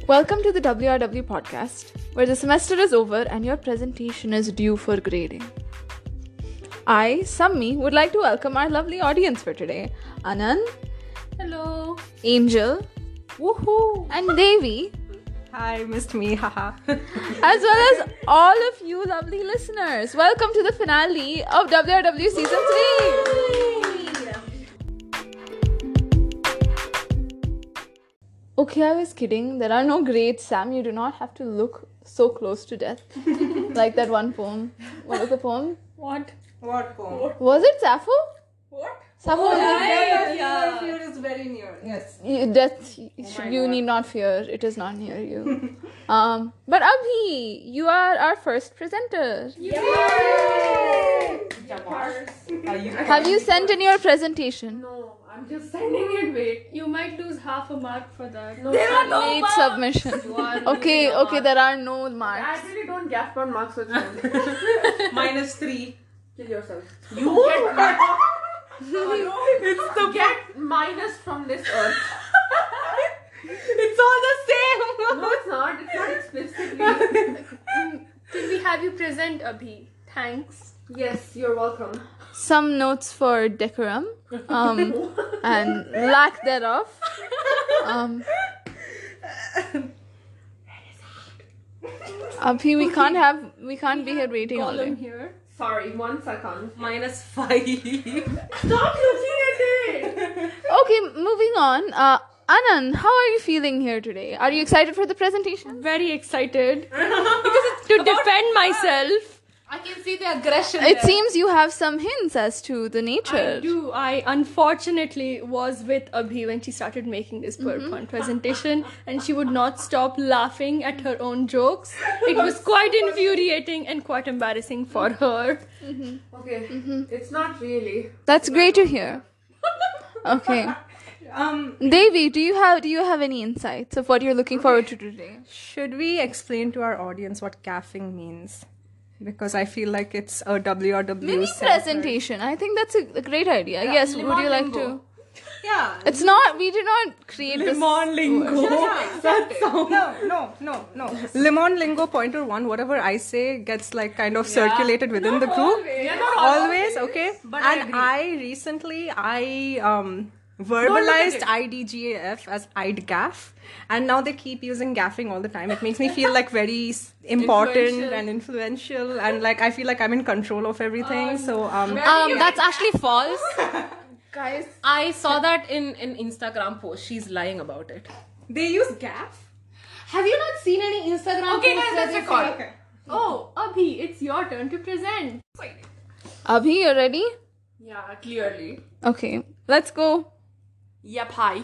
Welcome to the WRW podcast, where the semester is over and your presentation is due for grading. I, Sammi, would like to welcome our lovely audience for today. Anand. Hello. Angel. Woohoo. And Devi. Hi, missed me, haha. As well as all of you lovely listeners. Welcome to the finale of WRW Season 3. Okay, I was kidding. There are no grades. Sam, you do not have to look so close to death. Like that one poem. What was the poem? What poem? Was it Sappho? What? Sappho. Yeah. Fear is very near. Yes. Death, you need not fear. It is not near you. But Abhi, you are our first presenter. Yay! Have you sent in your presentation? No, I'm just sending it. Wait, you might lose half a mark for that. No, There are no late submission. Okay, there are no marks. Actually, don't gasp on marks with them. -3. Kill yourself. You get marks. It's the get minus from this earth. It's all the same. No, it's not. It's not explicitly. Can we have you present, Abhi? Thanks. Yes, you're welcome. Some notes for decorum, and lack thereof. Abhi, we can't be here waiting all day. Here. Sorry, 1 second. -5. Stop looking at it! Okay, moving on. Anand, how are you feeling here today? Are you excited for the presentation? Very excited. Because it's to defend myself. I can see the aggression. It seems you have some hints as to the nature. I do. I unfortunately was with Abhi when she started making this PowerPoint presentation, and she would not stop laughing at her own jokes. It was quite infuriating and quite embarrassing for her. Okay, it's not really. That's great to hear. Okay. Devi, do you have any insights of what you're looking forward to today? Should we explain to our audience what gaffing means? Because I feel like it's a WRW Mini presentation. I think that's a great idea. Yeah, yes, would you like to? Yeah. It's not, we did not create this. Lemon lingo. No. Lemon lingo #1, whatever I say gets like kind of circulated within the group. Always, okay? But I recently verbalized IDGAF as IDGAF, and now they keep using gaffing all the time. It makes me feel like very important and influential, and like I feel like I'm in control of everything. So that's actually false. Guys, I saw that in an Instagram post. She's lying about it. they use gaff. Have you not seen any Instagram Okay, posts? guys, let's record. Oh, Abhi, it's your turn to present. Abhi, you ready? Yeah, clearly. Okay, let's go. Yep, hi.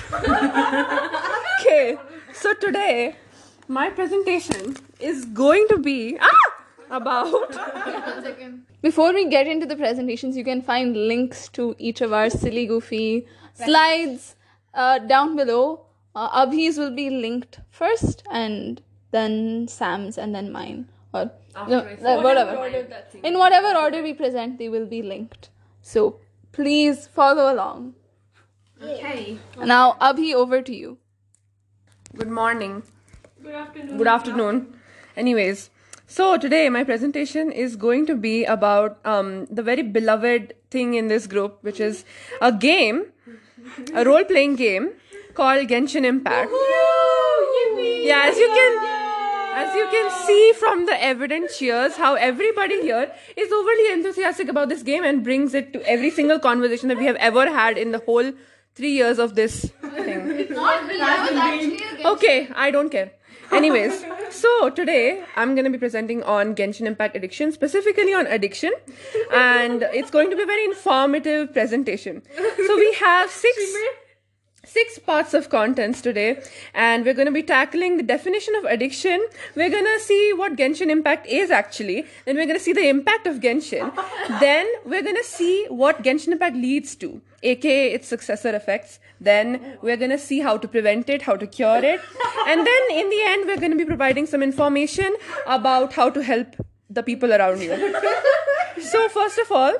Okay, so today my presentation is going to be about. Before we get into the presentations, you can find links to each of our silly, goofy slides down below. Abhi's will be linked first, and then Sam's, and then mine. Or whatever. In whatever order we present, they will be linked. So please follow along. Okay. Now, Abhi, over to you. Good morning. Good afternoon. Good afternoon. Anyways, so today my presentation is going to be about the very beloved thing in this group, which is a game, a role-playing game called Genshin Impact. Yeah, as you can see from the evident cheers, how everybody here is overly enthusiastic about this game and brings it to every single conversation that we have ever had in the whole 3 years of this thing. Okay, I don't care. Anyways, so today I'm going to be presenting on Genshin Impact Addiction, specifically on addiction, and it's going to be a very informative presentation. So we have six parts of contents today, and we're going to be tackling the definition of addiction. We're going to see what Genshin Impact is actually. Then we're going to see the impact of Genshin. Then we're going to see what Genshin Impact leads to, aka its successor effects. Then we're going to see how to prevent it, how to cure it. And then in the end, we're going to be providing some information about how to help the people around you. So first of all,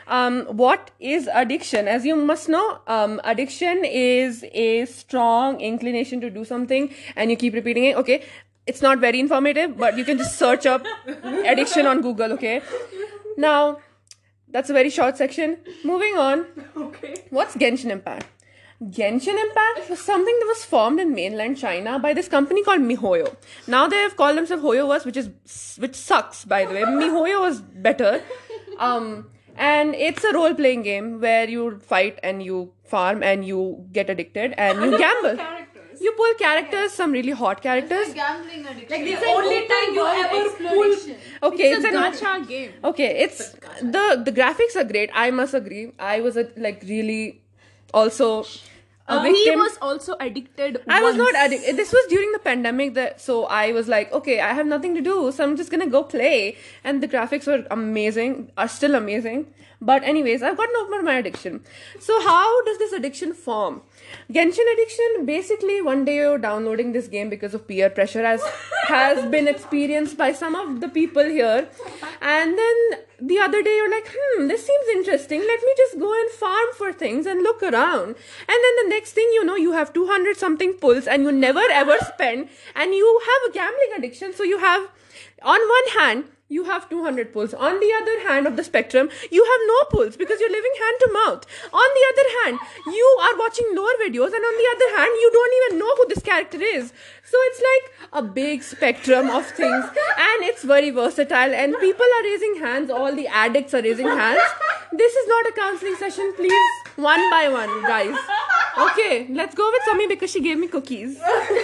what is addiction? As you must know, addiction is a strong inclination to do something and you keep repeating it. Okay, it's not very informative, but you can just search up addiction on Google. Okay, now that's a very short section. Moving on. Okay. What's Genshin Impact? Genshin Impact was something that was formed in mainland China by this company called MiHoYo. Now they have called themselves HoYoverse, which sucks, by the way. MiHoYo was better. And it's a role-playing game where you fight and you farm and you get addicted and you gamble. You pull characters, some really hot characters. Gambling addiction. Like the only time you ever pull. Okay, It's a gacha game. Okay, it's the graphics are great. I must agree. I was really also a He victim. was also addicted. I was once. not addicted. This was during the pandemic, so I was like, okay, I have nothing to do, so I'm just gonna go play. And the graphics were amazing, are still amazing. But anyways, I've gotten over my addiction. So how does this addiction form? Genshin addiction, basically one day you're downloading this game because of peer pressure, as has been experienced by some of the people here. And then the other day you're like, this seems interesting. Let me just go and farm for things and look around. And then the next thing you know, you have 200 something pulls and you never ever spend, and you have a gambling addiction. So you have, on one hand, you have 200 pulls. On the other hand of the spectrum, you have no pulls because you're living hand to mouth. On the other hand, you are watching lore videos, and on the other hand, you don't even know who this character is. So it's like a big spectrum of things, and it's very versatile, and people are raising hands. All the addicts are raising hands. This is not a counseling session, please. One by one, guys. Okay, let's go with Sami because she gave me cookies.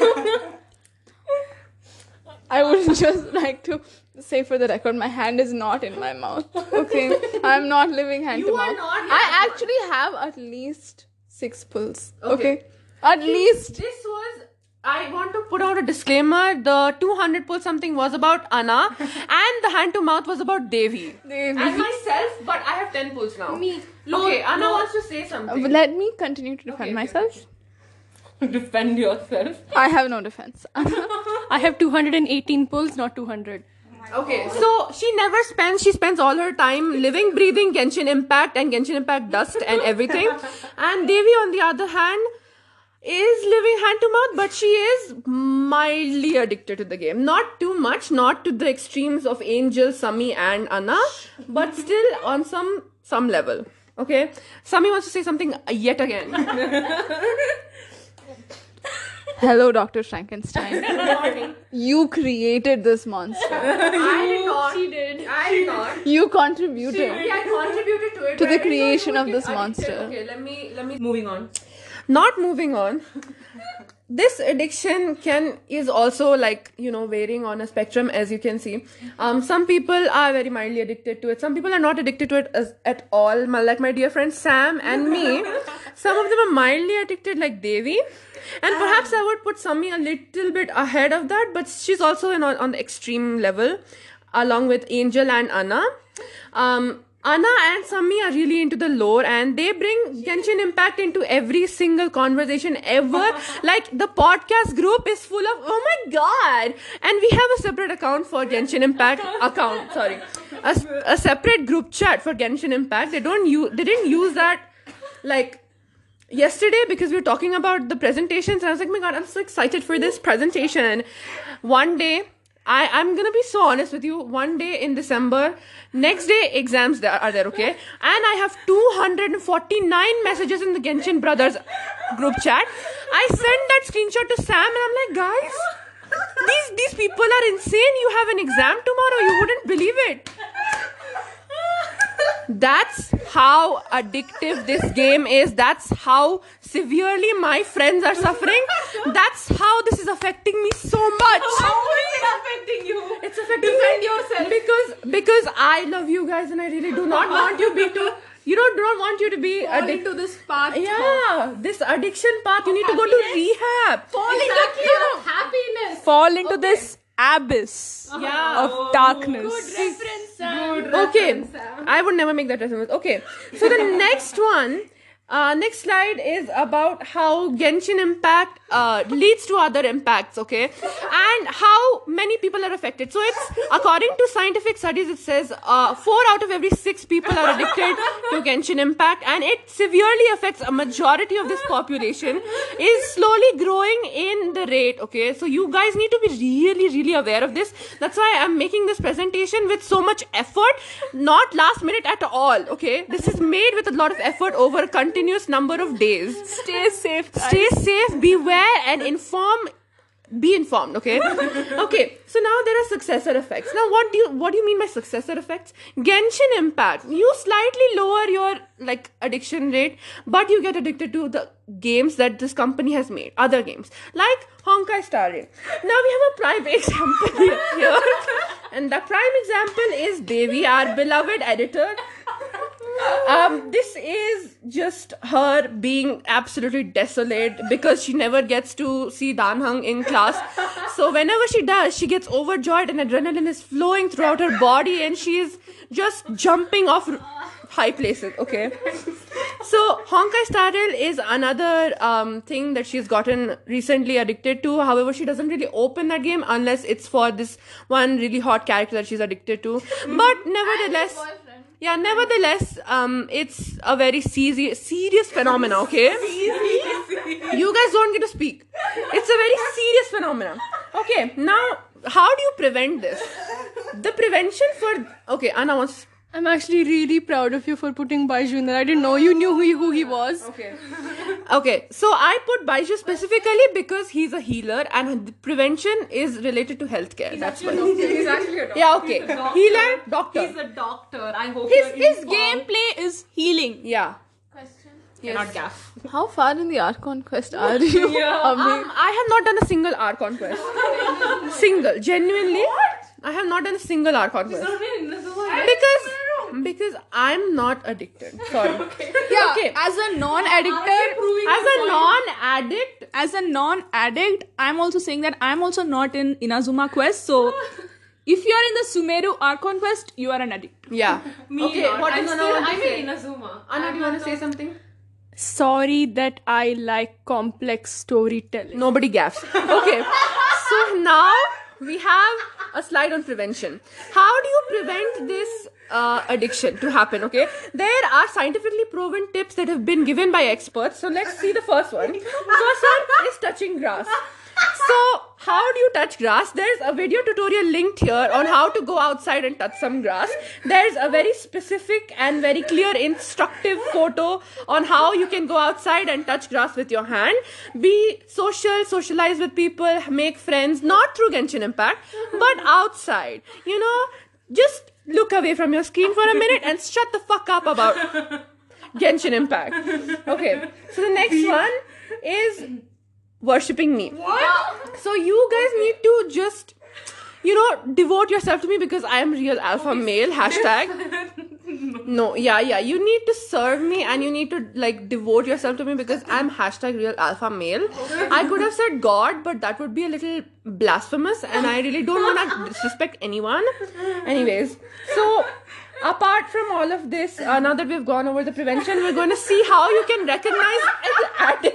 I would just like to say for the record, my hand is not in my mouth. Okay, I'm not living hand to mouth. I actually have at least 6 pulls. Okay, at least. This was, I want to put out a disclaimer. The 200 pull something was about Anna, and the hand to mouth was about Devi. Devi. And myself, but I have 10 pulls now. Me. Okay, Anna wants to say something. Let me continue to defend myself. Defend yourself. I have no defense. I have 218 pulls, not 200. Okay, so she spends all her time living, breathing Genshin Impact and Genshin Impact dust and everything. And Devi, on the other hand, is living hand to mouth, but she is mildly addicted to the game. Not too much, not to the extremes of Angel, Sami and Anna, but still on some level. Okay, Sami wants to say something yet again. Hello, Dr. Frankenstein. You created this monster. I did not. She did. I did not. You contributed. I contributed to it. To but the I didn't know creation you of would this get addicted. monster. Okay, let me moving on. Not moving on. This addiction is also varying on a spectrum, as you can see. Some people are very mildly addicted to it. Some people are not addicted to it at all. Like my dear friend Sam and me. Some of them are mildly addicted, like Devi. And perhaps I would put Sami a little bit ahead of that, but she's also on the extreme level, along with Angel and Anna. Anna and Sami are really into the lore, and they bring Genshin Impact into every single conversation ever. Like, the podcast group is full of, oh my god! And we have a separate account for Genshin Impact a separate group chat for Genshin Impact. They didn't use that yesterday because we were talking about the presentations, and I was like, oh my god, I'm so excited for this presentation. One day, I'm gonna be so honest with you. One day in December, next day exams are there, okay? And I have 249 messages in the Genshin Brothers group chat. I sent that screenshot to Sam, and I'm like, guys, these people are insane. You have an exam tomorrow. You wouldn't believe it. That's how addictive this game is. That's how severely my friends are suffering. That's how this is affecting me so much. How is it affecting you? It's affecting Defend me yourself. because I love you guys, and I really do not want you to be addicted Into this path. Yeah, this addiction path. You need to go to rehab. Happiness. Fall into this abyss Yeah. of darkness. Reference, Sam. Okay, I would never make that reference. Okay, so the next one, Next slide is about how Genshin Impact leads to other impacts, okay? And how many people are affected. So it's, according to scientific studies, it says 4 out of every 6 people are addicted to Genshin Impact, and it severely affects a majority of this population, is slowly growing in the rate, okay? So you guys need to be really, really aware of this. That's why I'm making this presentation with so much effort, not last minute at all, okay? This is made with a lot of effort over a continuous number of days. Stay safe, guys. Stay safe, beware, and be informed, okay? Okay, so now there are successor effects. Now what do you mean by successor effects? Genshin Impact, you slightly lower your addiction rate, but you get addicted to the games that this company has made, other games like Honkai Star Rail. Now we have a prime example here, and the prime example is Devi, our beloved editor. This is just her being absolutely desolate because she never gets to see Danheng in class. So whenever she does, she gets overjoyed and adrenaline is flowing throughout her body and she is just jumping off high places, okay? So Honkai Star Rail is another thing that she's gotten recently addicted to. However, she doesn't really open that game unless it's for this one really hot character that she's addicted to. But nevertheless... Yeah, nevertheless, it's a very serious phenomena, okay? You guys don't get to speak. It's a very serious phenomena. Okay, now, how do you prevent this? The prevention for... Okay, Anna wants... I'm actually really proud of you for putting Baiju in there. I didn't know you knew who he was. Okay, so I put Baiju specifically because he's a healer and the prevention is related to healthcare. That's why. He's actually a doctor. Yeah, okay. Healer, doctor. He's a doctor. I hope His gameplay is healing. Yeah. Yes. Not gaff. How far in the Archon quest are you? I have not done a single Archon quest. Single. Genuinely. What? I have not done a single Archon quest. Because I'm not addicted. Sorry. Yeah, Okay. as a non-addict, I'm also saying that I'm also not in Inazuma quest. So, if you are in the Sumeru Archon quest, you are an addict. Yeah. Okay. What is Anna want to I'm say? in Inazuma. Anna, do you want to say something? Sorry that I like complex storytelling. Nobody gaffs. Okay. So now we have a slide on prevention. How do you prevent this addiction to happen, okay? There are scientifically proven tips that have been given by experts. So let's see the first one. First one is touching grass. So how do you touch grass? There's a video tutorial linked here on how to go outside and touch some grass. There's a very specific and very clear instructive photo on how you can go outside and touch grass with your hand. Be social, socialize with people, make friends, not through Genshin Impact, but outside. You know, just look away from your screen for a minute and shut the fuck up about Genshin Impact. Okay, so the next one is worshipping me. What? So you guys need to just, devote yourself to me because I am real alpha male. #. No, yeah. You need to serve me and you need to devote yourself to me because I'm # real alpha male. I could have said God, but that would be a little blasphemous and I really don't want to disrespect anyone. Anyways, so apart from all of this, now that we've gone over the prevention, we're going to see how you can recognize an addict.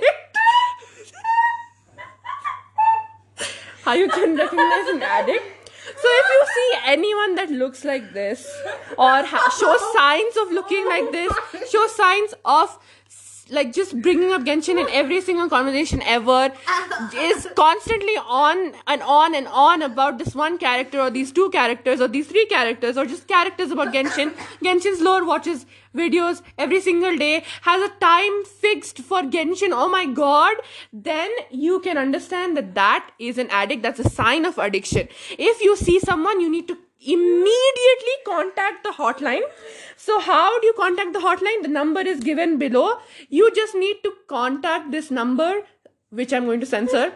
How you can recognize an addict. So if you see anyone that looks like this or shows signs of looking like this, shows signs of just bringing up Genshin in every single conversation ever, is constantly on and on and on about this one character or these two characters or these three characters or just characters about Genshin. Genshin's lore, watches videos every single day, has a time fixed for Genshin, oh my god, then you can understand that is an addict. That's a sign of addiction. If you see someone, you need to immediately contact the hotline. So how do you contact the hotline? The number is given below. You just need to contact this number, which I'm going to censor.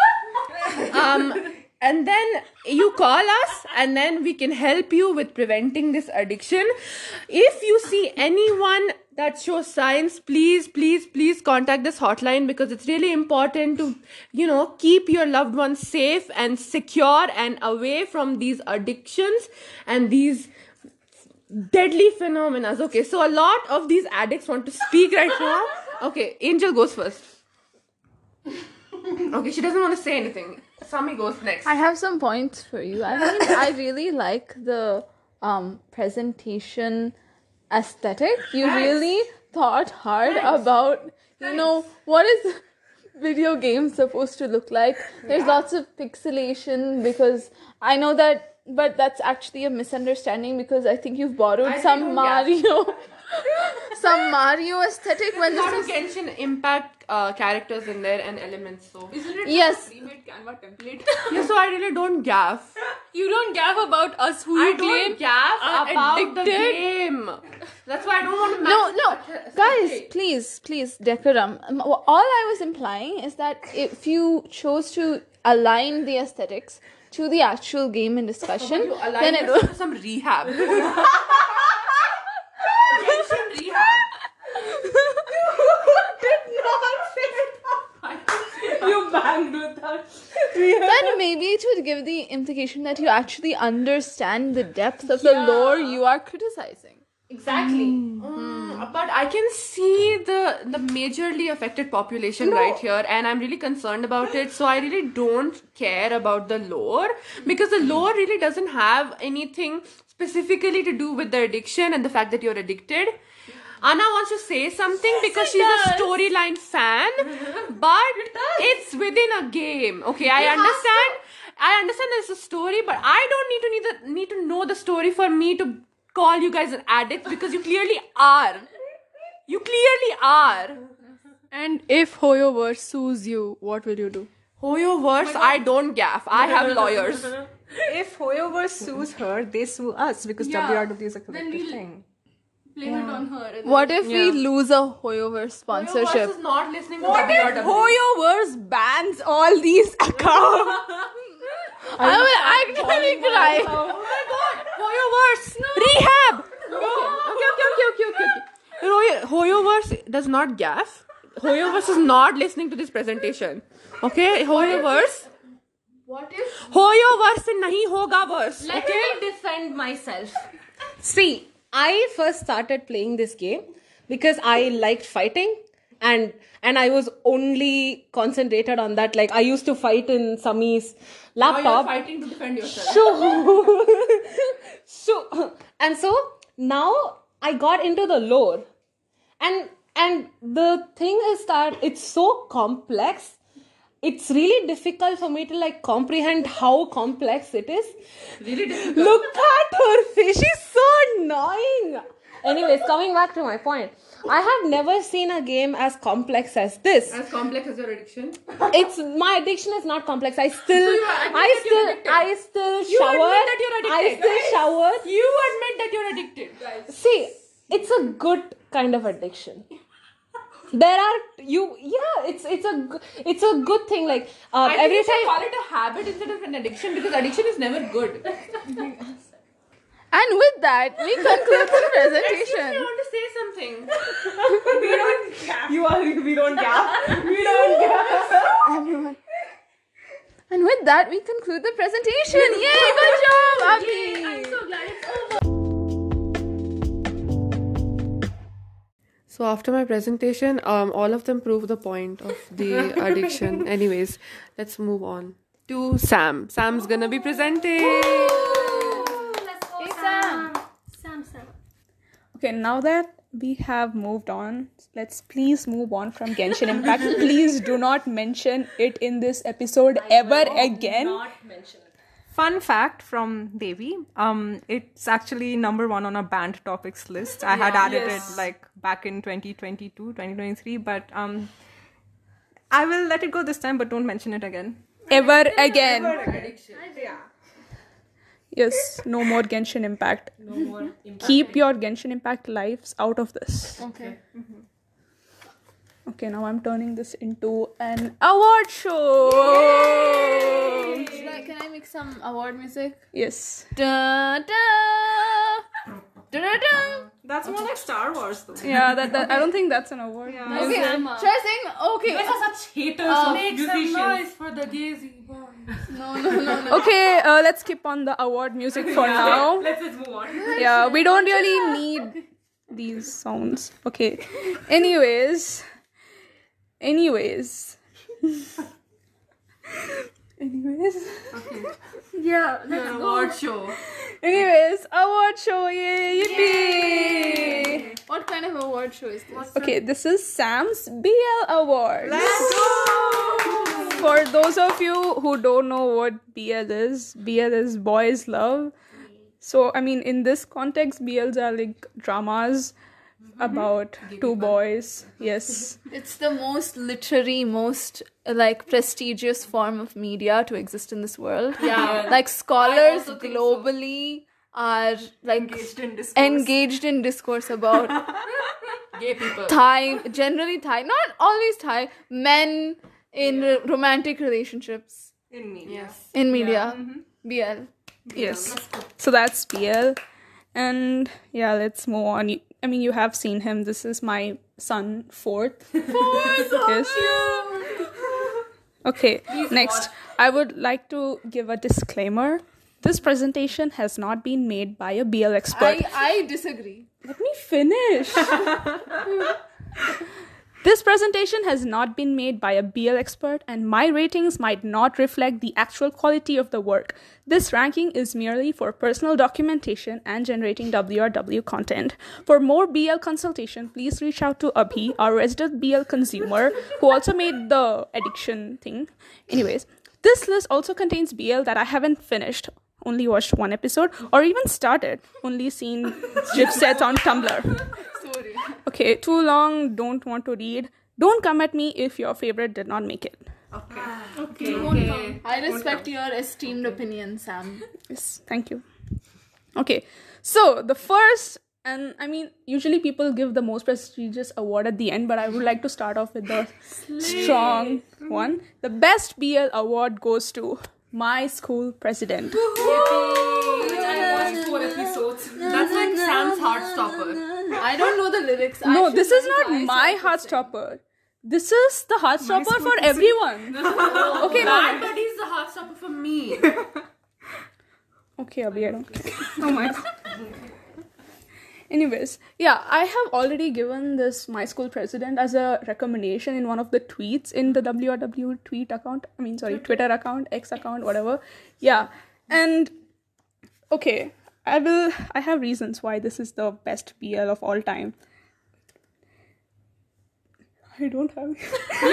And then you call us and then we can help you with preventing this addiction. If you see anyone that shows signs, please contact this hotline because it's really important to, keep your loved ones safe and secure and away from these addictions and these deadly phenomena. Okay, so a lot of these addicts want to speak right now. Okay, Angel goes first. Okay, she doesn't want to say anything. Sami goes next. I have some points for you. I mean, I really like the presentation aesthetic. You really thought hard about, what is video games supposed to look like. There's lots of pixelation because I know that, but that's actually a misunderstanding because I think you've borrowed some Mario. Some Mario aesthetic when There's a lot this of is... Genshin Impact characters in there and elements, so... Isn't it Yes. a pre-made Canva template? Yeah, so I really don't gaff. You don't gaff about us who I you don't claim gaff are about the addicted. game. That's why I don't want to No, guys, please, decorum. All I was implying is that if you chose to align the aesthetics to the actual game in discussion, then it to would... some rehab. Genshin rehab. You banged with that. Then maybe it would give the implication that you actually understand the depth of the lore you are criticizing. Exactly. But I can see the majorly affected population right here, and I'm really concerned about it. So I really don't care about the lore because the lore really doesn't have anything specifically to do with the addiction and the fact that you're addicted. Anna wants to say something because she's a storyline fan, but it's within a game. Okay, I understand there's a story, but I don't need to know the story for me to call you guys an addict because you clearly are. You clearly are. And if Hoyoverse sues you, what will you do? Hoyoverse, I don't gaff. I have lawyers. If Hoyoverse sues her, they sue us because WRW is a collective thing. Blame it on her. What if we lose a Hoyoverse sponsorship? Hoyoverse is not listening to WRW. Hoyoverse bans all these accounts. I will actually cry. Oh my god! Hoyoverse! Rehab! Okay. Hoyoverse does not gaff. Hoyoverse is not listening to this presentation. Okay? Hoyoverse. What if? Hoyoverse se nahi hoga verse. Let me defend myself. See, I first started playing this game because I liked fighting and I was only concentrated on that. Like I used to fight in Sami's Now you're laptop. fighting to defend yourself. So now I got into the lore. And the thing is that it's so complex. It's really difficult for me to like comprehend how complex it is. Really difficult. Look at her face. She's so annoying. Anyways, coming back to my point. I have never seen a game as complex as this. As complex as your addiction. It's my addiction is not complex. I still You admit that you're addicted. I still You shower. admit that you're addicted. I still shower. You admit that you're addicted, guys. See, it's a good kind of addiction. There are it's a good thing. Like I every think you should time. call it a habit instead of an addiction because addiction is never good. And with that, we conclude the I presentation. want to say something. We don't gap. Everyone. And with that, we conclude the presentation. Yay, good job, Abhi. I'm so glad it's over. So after my presentation, all of them prove the point of the addiction. Anyways, let's move on to Sam. Sam's gonna be presenting. Let's go, Sam. Sam. Okay, now that we have moved on, let's please move on from Genshin Impact. Please do not mention it in this episode ever again. Fun fact from Devi. It's actually number 1 on a banned topics list. I had added it like back in 2022, 2023, but I will let it go this time, but don't mention it again. Ever again. Yes, no more Genshin Impact. Keep your Genshin Impact lives out of this. Okay. Okay, now I'm turning this into an award show. Can I make some award music? Yes. Da, da, da, da, da. That's more like Star Wars though. Yeah, that I don't think that's an award. Okay, should I sing? Okay. Such haters Make some noise for the gazy boy. No. Okay, let's keep on the award music for now. Let's just move on. Yeah, we don't really need these sounds. Okay. Anyways, Anyways. Yeah, award show. Anyways, award show. Yay! Yippee! What kind of award show is this? Okay, this is Sam's BL Awards. Let's go! For those of you who don't know what BL is Boys Love. So, I mean, in this context, BLs are like dramas about two boys. Yes. It's the most literary, most like prestigious form of media to exist in this world. Yeah. Like scholars also think globally are like Engaged in discourse. engaged in discourse about Gay people. generally Thai, not always Thai, men in romantic relationships In me. Yes. in media. BL. Yes. So that's BL. And yeah, let's move on. I mean, you have seen him. This is my son, Fourth. Yes. Okay, next. I would like to give a disclaimer. This presentation has not been made by a BL expert. I disagree. Let me finish. This presentation has not been made by a BL expert, and my ratings might not reflect the actual quality of the work. This ranking is merely for personal documentation and generating WRW content. For more BL consultation, please reach out to Abhi, our resident BL consumer, who also made the addiction thing. Anyways, this list also contains BL that I haven't finished, only watched one episode, or even started, only seen GIF sets on Tumblr. Sorry. Okay, too long, don't want to read. Don't come at me if your favorite did not make it. Okay. I respect your esteemed opinion, Sam. Yes, thank you. Okay, so the first, and I mean, usually people give the most prestigious award at the end, but I would like to start off with the strong one. The best BL award goes to my school president. Which I watched 4 episodes. That's like Sam's Heartstopper. I don't know the lyrics. No, this is not my Heartstopper. This is the Heartstopper for everyone. Okay, Bad no. Buddy is the Heartstopper for me. Okay, Abhi, I don't care. Oh my god. Anyways, yeah, I have already given this my school president as a recommendation in one of the tweets in the WRW tweet account. I mean, sorry, Twitter account, X account, whatever. Yeah, and okay, I have reasons why this is the best BL of all time. I don't have. You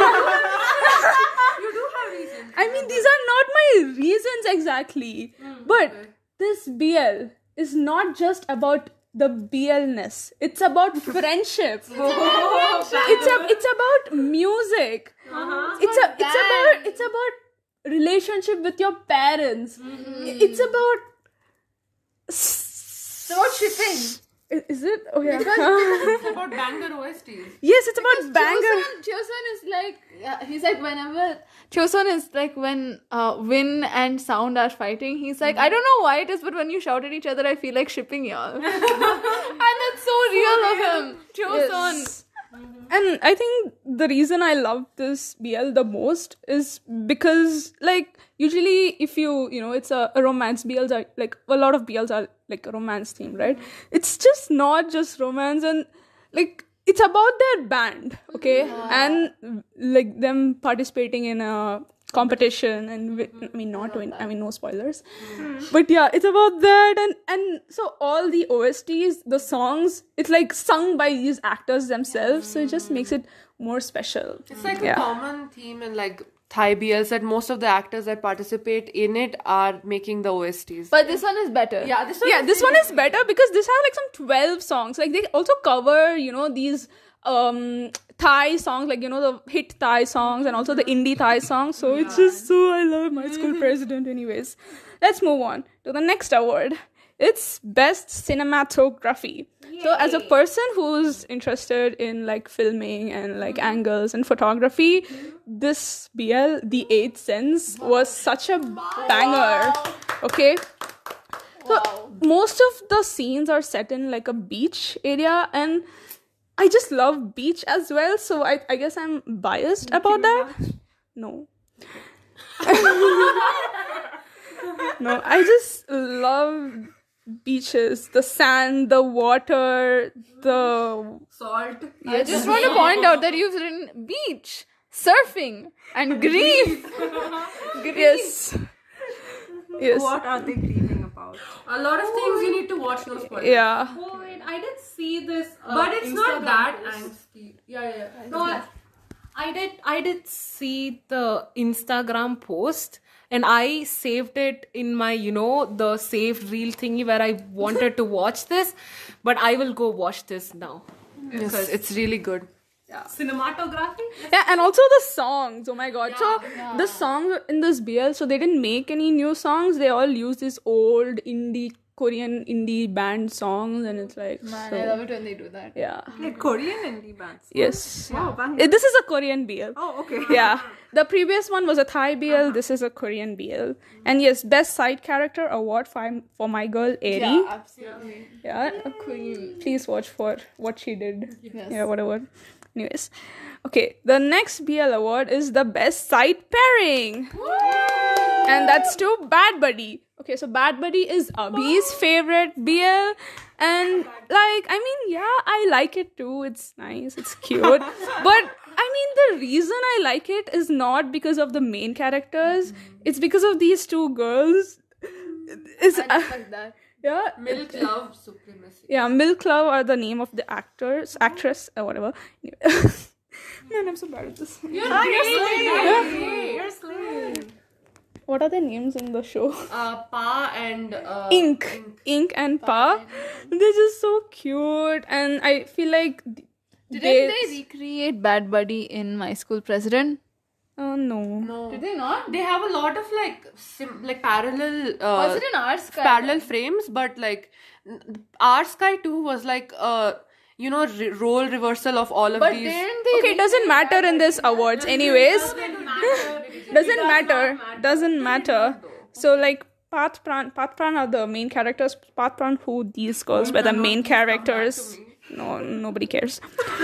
do have reasons. I mean, these are not my reasons exactly. But this BL is not just about the BLness. It's about friendship. It's about music. It's about relationship with your parents. It's about So shipping. Is it? Oh yeah. It's about banger OSTs. Yes, it's about banger. Chosun is like, he's like whenever Chosun is like when Win and Sound are fighting, he's like, I don't know why it is, but when you shout at each other, I feel like shipping y'all. And that's so real of him. Chosun. Yes. And I think the reason I love this BL the most is because, like, usually if you know, it's a romance, BLs are, like, a lot of BLs are, like, a romance theme, right? It's just not just romance, and, like, it's about their band, okay? And, like, them participating in a competition, and, I mean, not win, I mean, no spoilers. But, yeah, it's about that, and so all the OSTs, the songs, it's, like, sung by these actors themselves, so it just makes it more special. It's like Yeah. a common theme in like Thai BLs that most of the actors that participate in it are making the OSTs. But this one is better. Yeah, this one. Yeah, this one is better because this has like some 12 songs. Like they also cover, you know, these Thai songs, like, you know, the hit Thai songs and also the indie Thai songs. So it's just so, I love my school president. Anyways, let's move on to the next award. It's Best Cinematography. So as a person who's interested in like filming and like angles and photography, this BL, The Eighth Sense, was such a banger. Okay. So most of the scenes are set in like a beach area, and I just love beach as well. So I guess I'm biased about that. No. No, I just love beaches, the sand, the water, the Salt. I just want to point out that you've written beach. surfing, and grief. Yes. Yes. What are they grieving about? A lot of things you need to watch, no spoilers. Yeah. Oh, wait, I did see this. But it's not Instagram that post. angsty. Yeah. No, I did see the Instagram post and I saved it in my, the saved reel thingy where I wanted to watch this, but I will go watch this now. Yes, it's really good. Cinematography? Yeah, and also the songs. Oh my god. So the songs in this BL, so they didn't make any new songs. They all use these old Korean indie band songs, and it's like Man, so, I love it when they do that. yeah. Like Korean indie bands. Yes. Wow, bang. This is a Korean BL. Oh, okay. Yeah. The previous one was a Thai BL. This is a Korean BL. And yes, best side character award for my girl Eri. Yeah, absolutely. Yeah. A queen. Please watch for what she did. Yes. Yeah, whatever. Anyways. Okay, the next BL award is the best side pairing. And that's to Bad Buddy. Okay, so Bad Buddy is Abhi's favorite BL. And I like it too. It's nice, it's cute. But the reason I like it is not because of the main characters. It's because of these two girls. It's Like that. yeah. Milk Love Supremacy. Yeah, Milk Love are the name of the actress, or whatever. Man, I'm so bad at this. You're slaying. What are their names in the show? Pa and Ink and Pa. They're just so cute, and I feel like Didn't they recreate Bad Buddy in My School President? Oh no. No. Did they not? They have a lot of parallel Was it in our sky? parallel frames, but our Sky 2 was role reversal of all of But these. didn't they? Okay, it doesn't matter in this awards, anyways. Doesn't matter. So Path Pran are the main characters. Path Pran, who these girls were the main characters. No, nobody cares.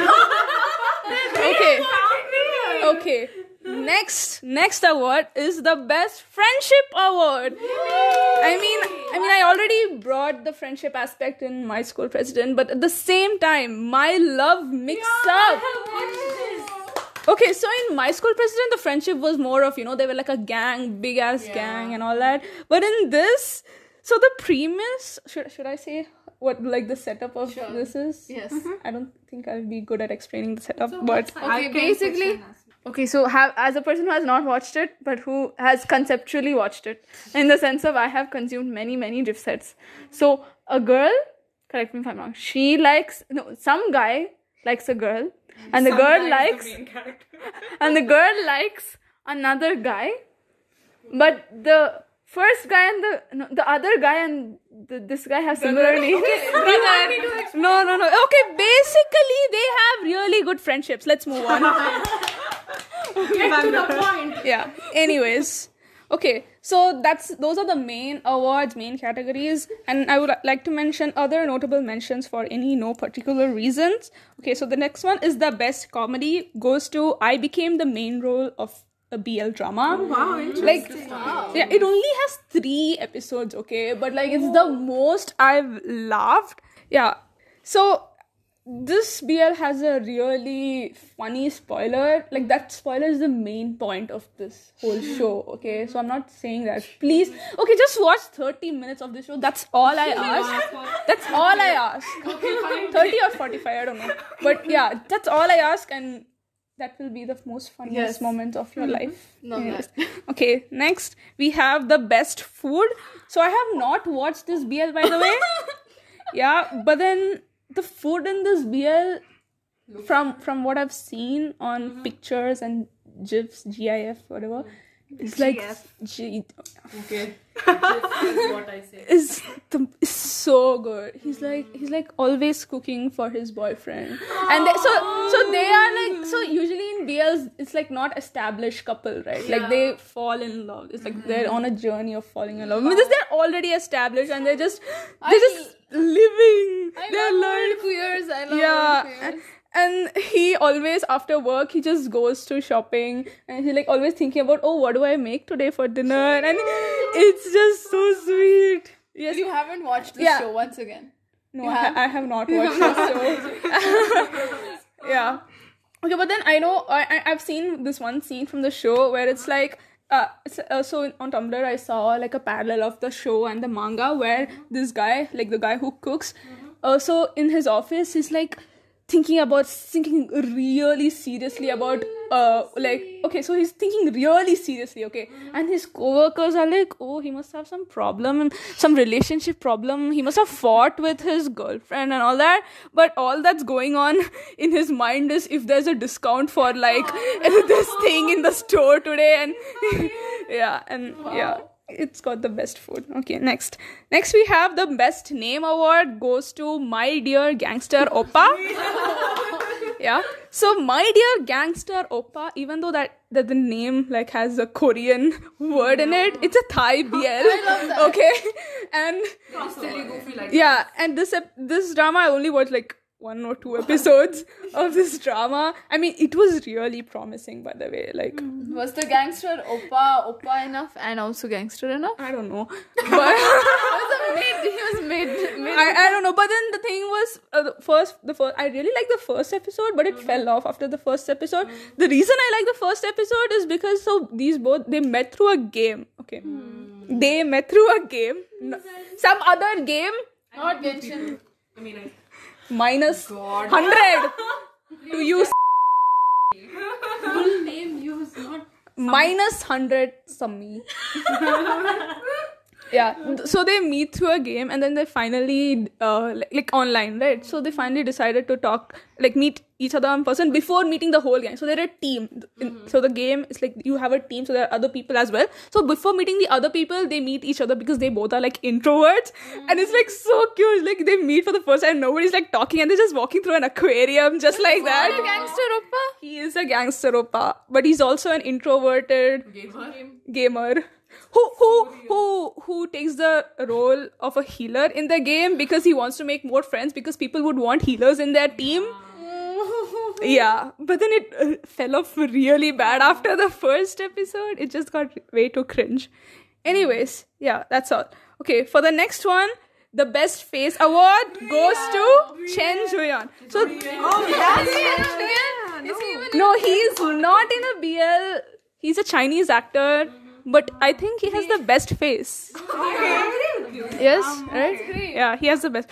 Okay. Next award is the best friendship award. I already brought the friendship aspect in My School President, but at the same time, my love mixed up. Okay, so in My School President, the friendship was more of, they were like a gang, big ass gang and all that. But in this, so the premise, should I say what the setup of this is? Yes. I don't think I'll be good at explaining the setup, but Okay, basically. Okay, so as a person who has not watched it, but who has conceptually watched it, in the sense of I have consumed many GIF sets. So a girl, correct me if I'm wrong, some guy likes a girl, and the girl likes another guy, but the first guy and the other guy and this guy have similar names. No. Okay, basically they have really good friendships. Let's move on. Get to the point. Yeah. Anyways. Okay, so those are the main awards, main categories, and I would like to mention other notable mentions for no particular reasons. Okay, so the next one is the best comedy goes to I Became the Main Role of a BL drama. Oh, wow, interesting. Yeah, it only has 3 episodes, okay, but it's the most I've laughed. Yeah, so this BL has a really funny spoiler. That spoiler is the main point of this whole show, okay? So I'm not saying that. Please, okay, just watch 30 minutes of this show. That's all I ask. That's all I ask. 30 or 45, I don't know. But yeah, that's all I ask, and that will be the most funniest moment of your life. Anyways. Okay, next we have the best food. So I have not watched this BL, by the way. Yeah, but then the food in this BL, from what I've seen on pictures and GIFs, GIF, whatever, it's Okay. That's what I say. is so good. He's always cooking for his boyfriend, and they are so usually in BLs it's not established couple, right? They fall in love. It's they're on a journey of falling in love. Because they're already established and they're just living their life. Queers. I love queers. And he always, after work, he just goes to shopping and he's always thinking about, what do I make today for dinner? And it's just so sweet. Yes. You haven't watched this show once again. No, I have not watched this show. Yeah. Okay, but then I know I've seen this one scene from the show where it's like so on Tumblr I saw like a parallel of the show and the manga where this guy, like the guy who cooks, so in his office he's like thinking really seriously about so he's thinking really seriously, okay, and his coworkers are like, oh, he must have some problem, some relationship problem, he must have fought with his girlfriend and all that, but all that's going on in his mind is if there's a discount for like this thing in the store today, and yeah, it's got the best food. Okay, next we have the best name award goes to My Dear Gangster Oppa. Yeah, so My Dear Gangster Oppa, even though that the name like has a Korean word in it, it's a Thai BL. I love that. Okay, and silly goofy like yeah, and this drama I only watched like 1 or 2 episodes of this drama. I mean, it was really promising, by the way. Like, was the gangster Oppa enough and also gangster enough? I don't know, but He was made. I don't know. But then the thing was, the first I really liked the first episode, but it fell off after the first episode. The reason I like the first episode is because they met through a game. Okay, they met through a game, some other game. Not Genshin. I mean, Minus 100 to use full name used, not minus 100 Sammi. Yeah, so they meet through a game and then they finally like online, right? So they finally decided to talk, like meet each other in person before meeting the whole gang. So they're a team. So the game is like you have a team, so there are other people as well. So before meeting the other people, they meet each other because they both are like introverts, and it's like so cute. Like they meet for the first time, nobody's like talking, and they're just walking through an aquarium just like that. A gangster Oppa? He is a gangster Oppa, but he's also an introverted gamer. Who takes the role of a healer in the game because he wants to make more friends because people would want healers in their team. Yeah, but then it fell off really bad after the first episode. It just got way too cringe. Anyways, yeah, that's all. Okay, for the next one, the best face award goes to Chen Juyeon. So, no, he's not in a BL. He's a Chinese actor. But I think he has the best face. Yes, right? Yeah, he has the best.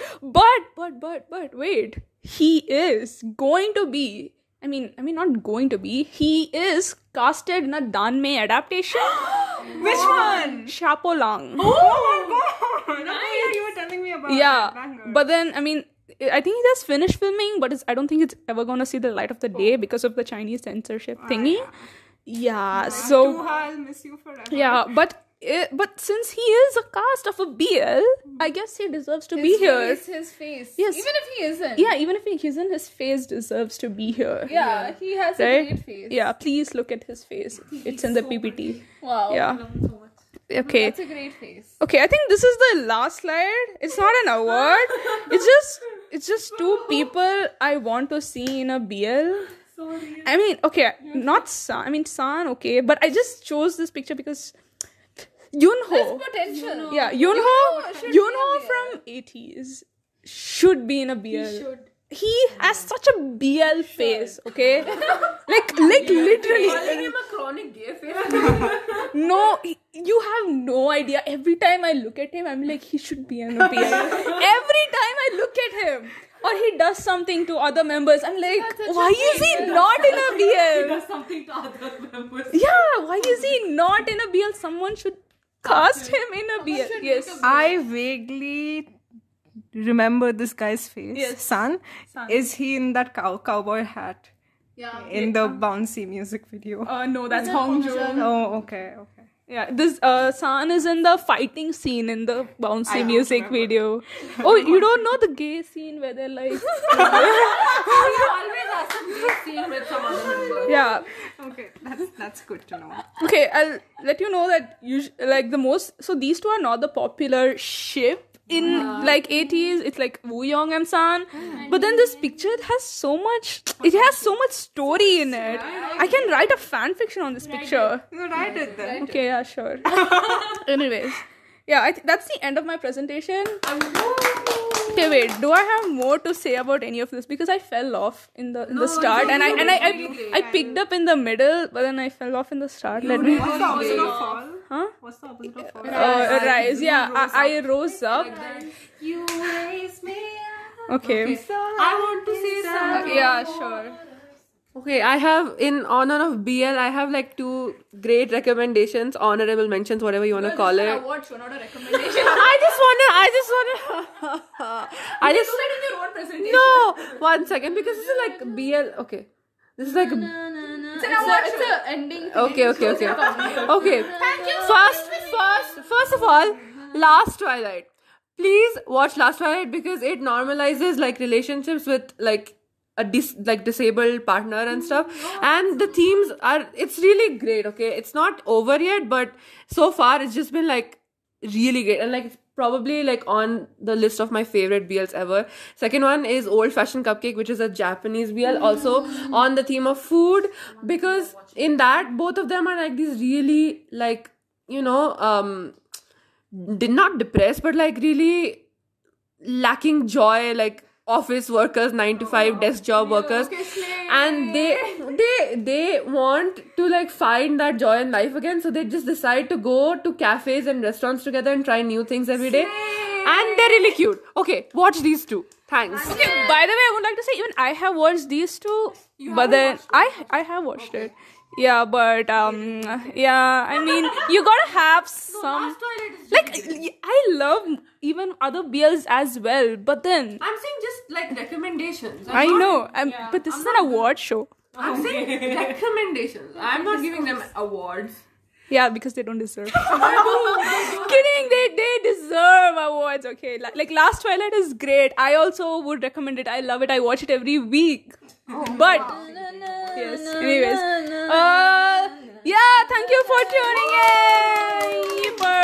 But wait. He is going to be, I mean not going to be, he is casted in a Danmei adaptation. Which one? Chapolang. Oh my god! Nice. You were telling me about Yeah, but then, I mean, I think he just finished filming, but I don't think it's ever going to see the light of the day because of the Chinese censorship thingy. Yeah, so I'll miss you forever. yeah, but since he is a cast of a BL, I guess he deserves to be here. His face. Yes. Even if he isn't. Yeah, even if he isn't, his face deserves to be here. Yeah, he has a Right? great face. Yeah, please look at his face. It's in the PPT. Wow. Yeah. Okay. That's a great face. Okay, I think this is the last slide. It's not an award. It's just 2 people I want to see in a BL. I mean, okay, not San. I mean, San, okay, but I just chose this picture because Yunho. Potential. Yeah, Yunho from 80s should be in a BL. He has such a BL face, okay? like literally. calling him a chronic gay face. No, you have no idea. Every time I look at him, I'm like, he should be in a BL. Every time I look at him, or he does something to other members, I'm like, why is he not in a BL? Does something to other members. Yeah, why is he not in a BL? Someone should cast him in a BL. Yes. I vaguely remember this guy's face. Yes. San. Is he in that cowboy hat Yeah. in the bouncy music video? No, that's Hongjo. Oh, okay. Yeah, this San is in the fighting scene in the bouncy music video. Oh, you don't know the gay scene where they're like, He always has some gay scene with some other member. yeah. Okay, that's good to know. Okay, I'll let you know that so these 2 are not the popular ship in like 80s. It's like Woo Young and San, but then this picture it has so much story in it. I can write a fan fiction on this picture. No, write it then. Okay, yeah, sure. Anyways, yeah, that's the end of my presentation. Okay, wait. Do I have more to say about any of this? Because I fell off in the start, and I picked up in the middle, but then I fell off in the start. Let me. What's the opposite of fall? Huh? What's the opposite of fall? Rise. Yeah, I rose up. You raise me up. Okay. I want to say something. Yeah, sure. Okay, I have, in honor of BL, I have like 2 great recommendations, honorable mentions, whatever you want to call it. Award show, not a recommendation. I just wanna. I just. Do that in your own presentation. No, 1 second, because this is like BL. Okay, this is like. It's an award show. It's an ending. Okay. Okay. Thank you. First of all, Last Twilight. Please watch Last Twilight because it normalizes like relationships with like a disabled partner and stuff, and the themes are, it's really great. Okay, it's not over yet, but so far it's just been like really great, and like it's probably like on the list of my favorite BLs ever. Second one is Old Fashioned Cupcake, which is a Japanese BL, also on the theme of food, because in that both of them are like these really like, you know, did not depressed, but like really lacking joy, like office workers, 9 to 5 desk job workers, and they want to like find that joy in life again, so they just decide to go to cafes and restaurants together and try new things every day, and they're really cute. Okay, watch these 2. Thanks. Okay, by the way, I would like to say even I have watched these 2, but then I have watched it. Yeah, but yeah, I mean, you gotta have some. Like, I love even other BLs as well, but then I'm saying just like recommendations. I know, but this is an award show. I'm saying recommendations. I'm not giving them awards. Yeah, because they don't deserve. Kidding, they deserve awards. Okay, like Last Twilight is great. I also would recommend it. I love it. I watch it every week. But yes, anyways, yeah, thank you for tuning in.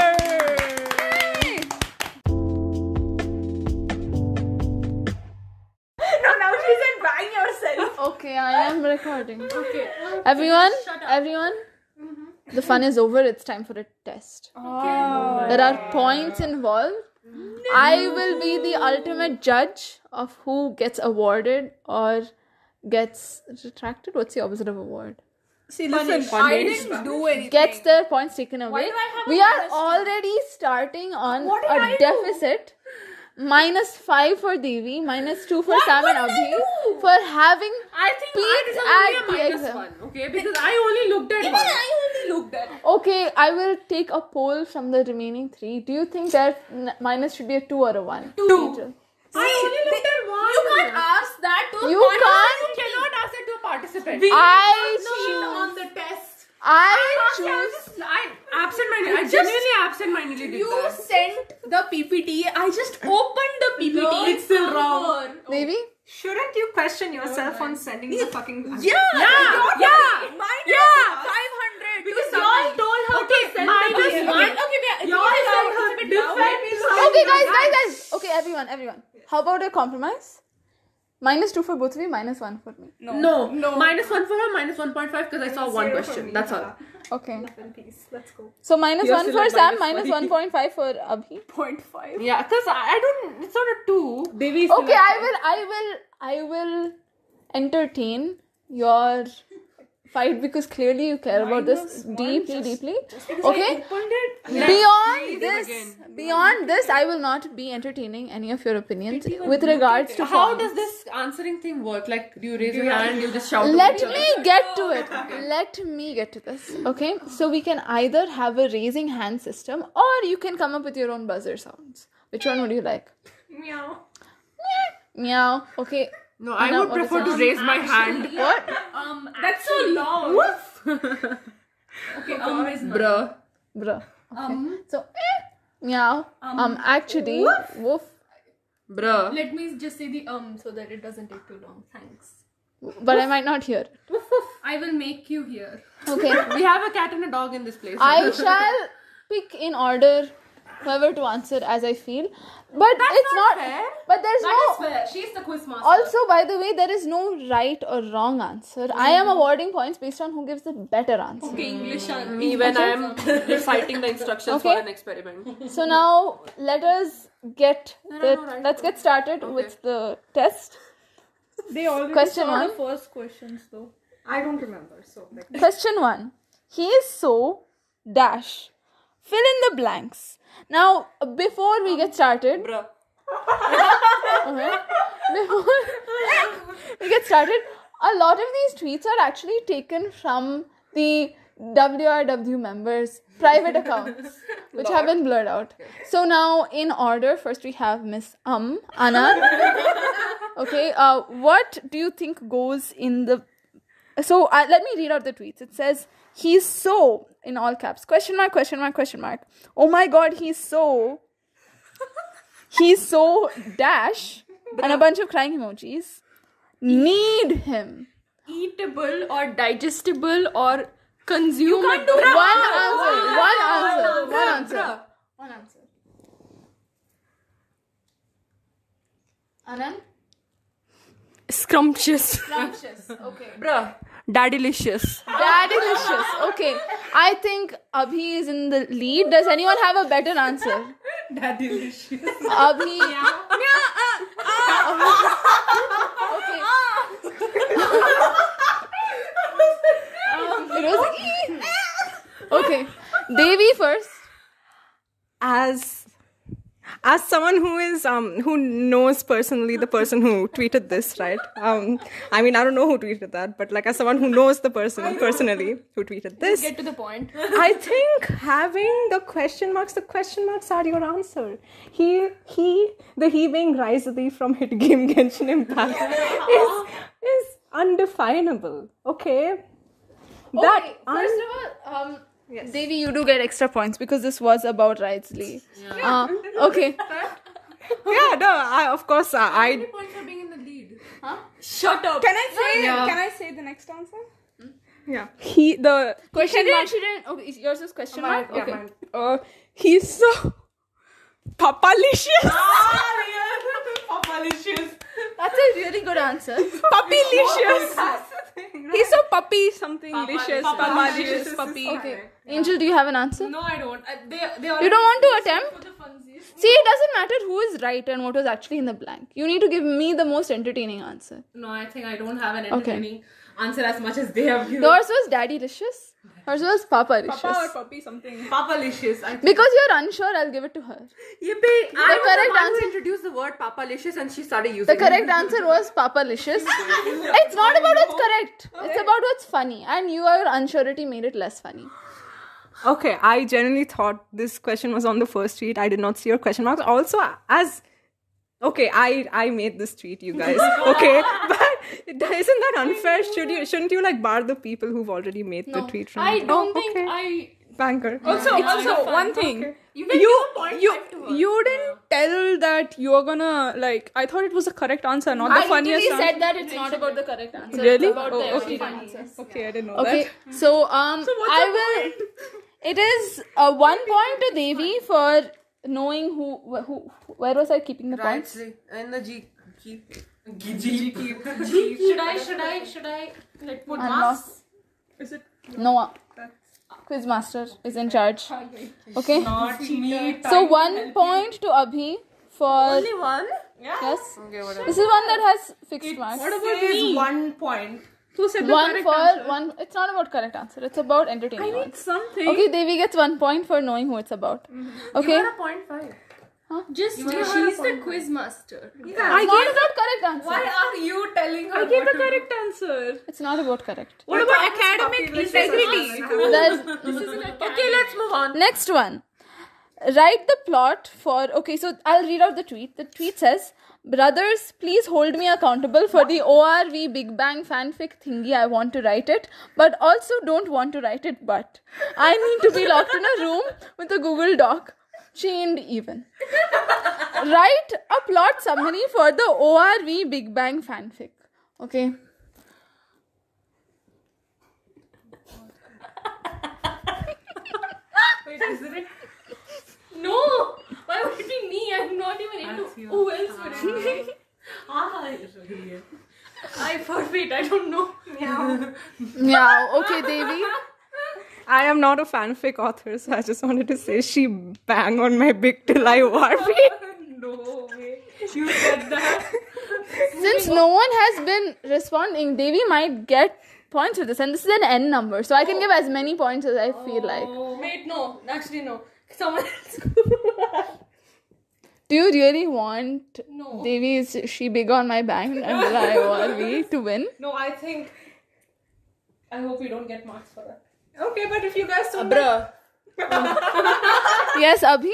Yipper. No, now she said bang yourself. Okay, I am recording. Okay. Everyone. The fun is over. It's time for a test. There are points involved. I will be the ultimate judge of who gets awarded or gets retracted. What's the opposite of award? See, listen, I didn't do anything. Gets their points taken away. do I have a We are minus two? already starting on What did a I do? deficit. -5 for Devi, -2 for Sam and Abhi for having I think peaked I at deserve the a exam. -1. Okay, because I only looked at one. I only looked at it. Okay, I will take a poll from the remaining 3. Do you think that minus should be a 2 or a 1? 2. I only looked at one. You can't ask that to You can't. You cannot ask it to a participant. I on choose. the test. I choose. I absent-minded. I genuinely absent-mindedly did You that. sent the PPT. I just opened the PPT. No, it's still wrong. Maybe? Shouldn't you question yourself on sending the fucking... Yeah. Mine is 500 because y'all told her to send minus the one. Okay, Y'all sent her different. Okay, guys. Okay, everyone. How about a compromise? -2 for both of you, -1 for me. No. -1 for her, -1.5 because I saw one question. That's all. Okay. Let's go. So -1 still for at Sam, -1.5 for Abhi. 0.5. Yeah, because I don't. It's not a 2. Okay, I will entertain your fight because clearly you care about this deeply. Okay. Beyond this, I will not be entertaining any of your opinions with regards to. How does this answering thing work? Like, do you raise your hand? You just shout. Let me get to it. Let me get to this. Okay. So we can either have a raising hand system, or you can come up with your own buzzer sounds. Which one would you like? Meow. Okay. No, I would prefer to raise my hand. What? That's so long. Okay, Bruh. Bruh. Okay. So, meow. Actually, woof. Bruh. Let me just say the so that it doesn't take too long. Thanks. But I might not hear it. I will make you hear. Okay. We have a cat and a dog in this place. I shall pick in order whoever to answer as I feel. But it's not fair. But there's That is no. fair. She's the quiz master. Also, by the way, there is no right or wrong answer. I am awarding points based on who gives the better answer. Okay, English and Me when I am reciting the instructions Okay. for an experiment. So now let us get let's get started with the test. They already Question saw one. the first questions though. I don't remember. So like, Question 1. He is so dash. Fill in the blanks. Now, before we get started, okay, before we get started, a lot of these tweets are actually taken from the WRW members' private accounts, which have been blurred out. So now, in order, first we have Miss Anna. Okay, what do you think goes in the... So, let me read out the tweets. It says, he's so, in all caps, question mark, question mark, question mark. Oh my god, he's so dash, and a bunch of crying emojis. Need him. Eatable or digestible or consumable. One answer. Anand? Scrumptious. Okay. Bruh. Daddylicious. Daddylicious. Okay. I think Abhi is in the lead. Does anyone have a better answer? Daddylicious. Abhi. Okay. It was okay. Devi first. As someone who is who knows personally the person who tweeted this, right? I mean, I don't know who tweeted that, but like as someone who knows the person personally who tweeted this, Get to the point. I think having the question marks are your answer. He being Raizadi from Hit Game Genshin Impact is undefinable. Okay. Okay, first of all, yes. Devi, you do get extra points because this was about Wrightsley. Okay. Yeah, no, I points for being in the lead? Shut up. Can I say the next answer? yeah. The question mark. She didn't. Okay, yours is question mark. Okay. Mine. He's so papalicious. Papalicious. That's a really good answer. Puppylicious. He's so puppy something licious. Papalicious. Papalicious puppy. Okay. Angel, do you have an answer? No, I don't. They You don't want to attempt? for the funsies. See, it doesn't matter who is right and what was actually in the blank. You need to give me the most entertaining answer. No, I think I don't have an Okay. entertaining answer as much as they have given. Yours was Daddylicious. Hers was Papalicious. Papa or puppy something. Papalicious. I think. Because you're unsure, I'll give it to her. Yippee! I was correct the one answer- who introduced the word papalicious and she started using The correct answer was Papalicious. It's not about what's correct. It's about what's funny. And your unsurety made it less funny. Okay, I genuinely thought this question was on the first tweet. I did not see your question marks. Also, okay, I made this tweet, you guys. Okay, but isn't that unfair? Shouldn't you like bar the people who've already made the tweet from? I don't think okay. Banker. Also, one thing. You can give a point you five to her. you didn't tell that you're gonna like. I thought it was the correct answer, not the I funniest literally answer. said that it's not about the correct answer. Really? It's about the Oh, everyday okay. answer. Okay, I didn't know Okay, that. so I will. It is 1 point to Devi for knowing who. Where was I keeping the points? And the G keep. Should I like put marks? Is it? Noah. Quizmaster is in charge. Okay. Not me. So 1 point to Abhi for. Only one? Yes. Okay, whatever. This is one that has fixed marks. What about me? 1 point. Who said the One correct for answer? one. It's not about correct answer. It's about entertaining. I need ones. something. Okay, Devi gets 1 point for knowing who it's about. Okay. Point five. Just she's the quiz master. It's not about correct answer. Why are you telling her? I gave what the to correct answer. It's not about correct. What about academic integrity? Okay, let's move on. Next one. Write the plot for. Okay, so I'll read out the tweet. The tweet says, "Brothers, please hold me accountable for the ORV Big Bang fanfic thingy. I want to write it, but also don't want to write it. But I need to be locked in a room with a Google Doc, chained even. Write a plot summary for the ORV Big Bang fanfic." Okay. Wait, is it? No! Why would it be me? I'm not even into. Who else would it be? I forfeit. I don't know. Yeah. Okay, Devi. I am not a fanfic author, so I just wanted to say she bang on my big till I ORP. No way. You said that. Since no one has been responding, Devi might get points for this, and this is an N number, so I can give as many points as I feel like. Wait, no. Actually, no. Someone else. Do you really want No. Devi, is she big on my bank and will I ORV to win? No, I think. I hope we don't get marks for that. Okay, but if you guys don't. Bruh. Yes, Abhi?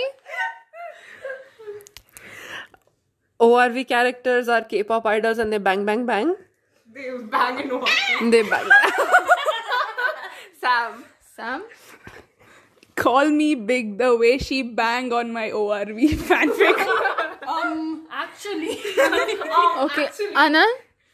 ORV characters are K-pop idols and they bang bang bang. They bang and no. They bang. Sam? Call me big the way she bang on my ORV fanfic. Actually. Okay, Anand?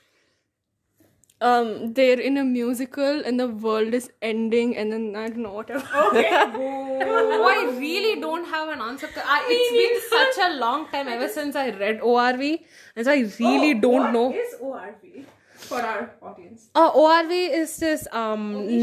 They're in a musical and the world is ending and then I don't know whatever. Oh, I really don't have an answer. It's been such a long time ever since I read ORV, and so I really don't know. What is ORV for our audience? ORV is this I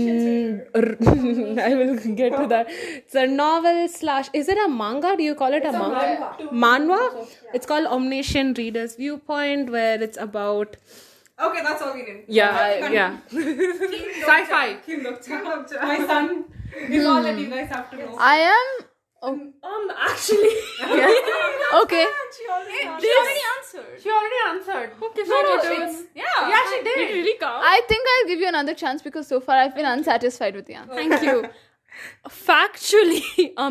will get to that. It's a novel / is it a manga? Do you call it a manga? Manhwa? It's called Omniscient Reader's Viewpoint, where it's about Okay, that's all we need. Yeah. sci-fi. Kim Dokcha. My son is all that you guys have to know. I am... Actually. Okay. She already answered. Okay, so Yeah, she did. it really counts. I think I'll give you another chance because so far I've been unsatisfied with the answer. Thank you. Factually,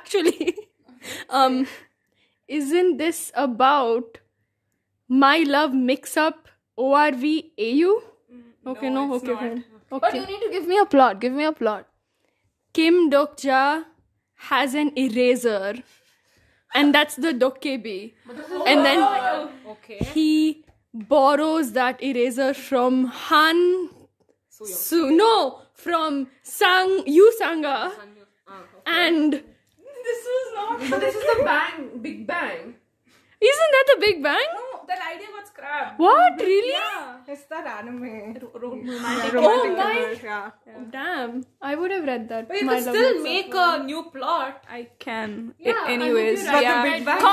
isn't this about My Love Mix-Up ORV AU? Okay, no, okay, fine. But you need to give me a plot. Give me a plot. Kim Dokja has an eraser, and that's the Dokkebi. And then he borrows that eraser from from Sanga. And But this is the Big Bang. isn't that the Big Bang? No, that idea got scrapped. What? Really? Yeah, it's that anime. Oh my! Yeah. Damn, I would have read that. But you My could Love still Mix-Up. make a new plot. I can. Yeah, Anyways, I hope you're right. But the Big Bang.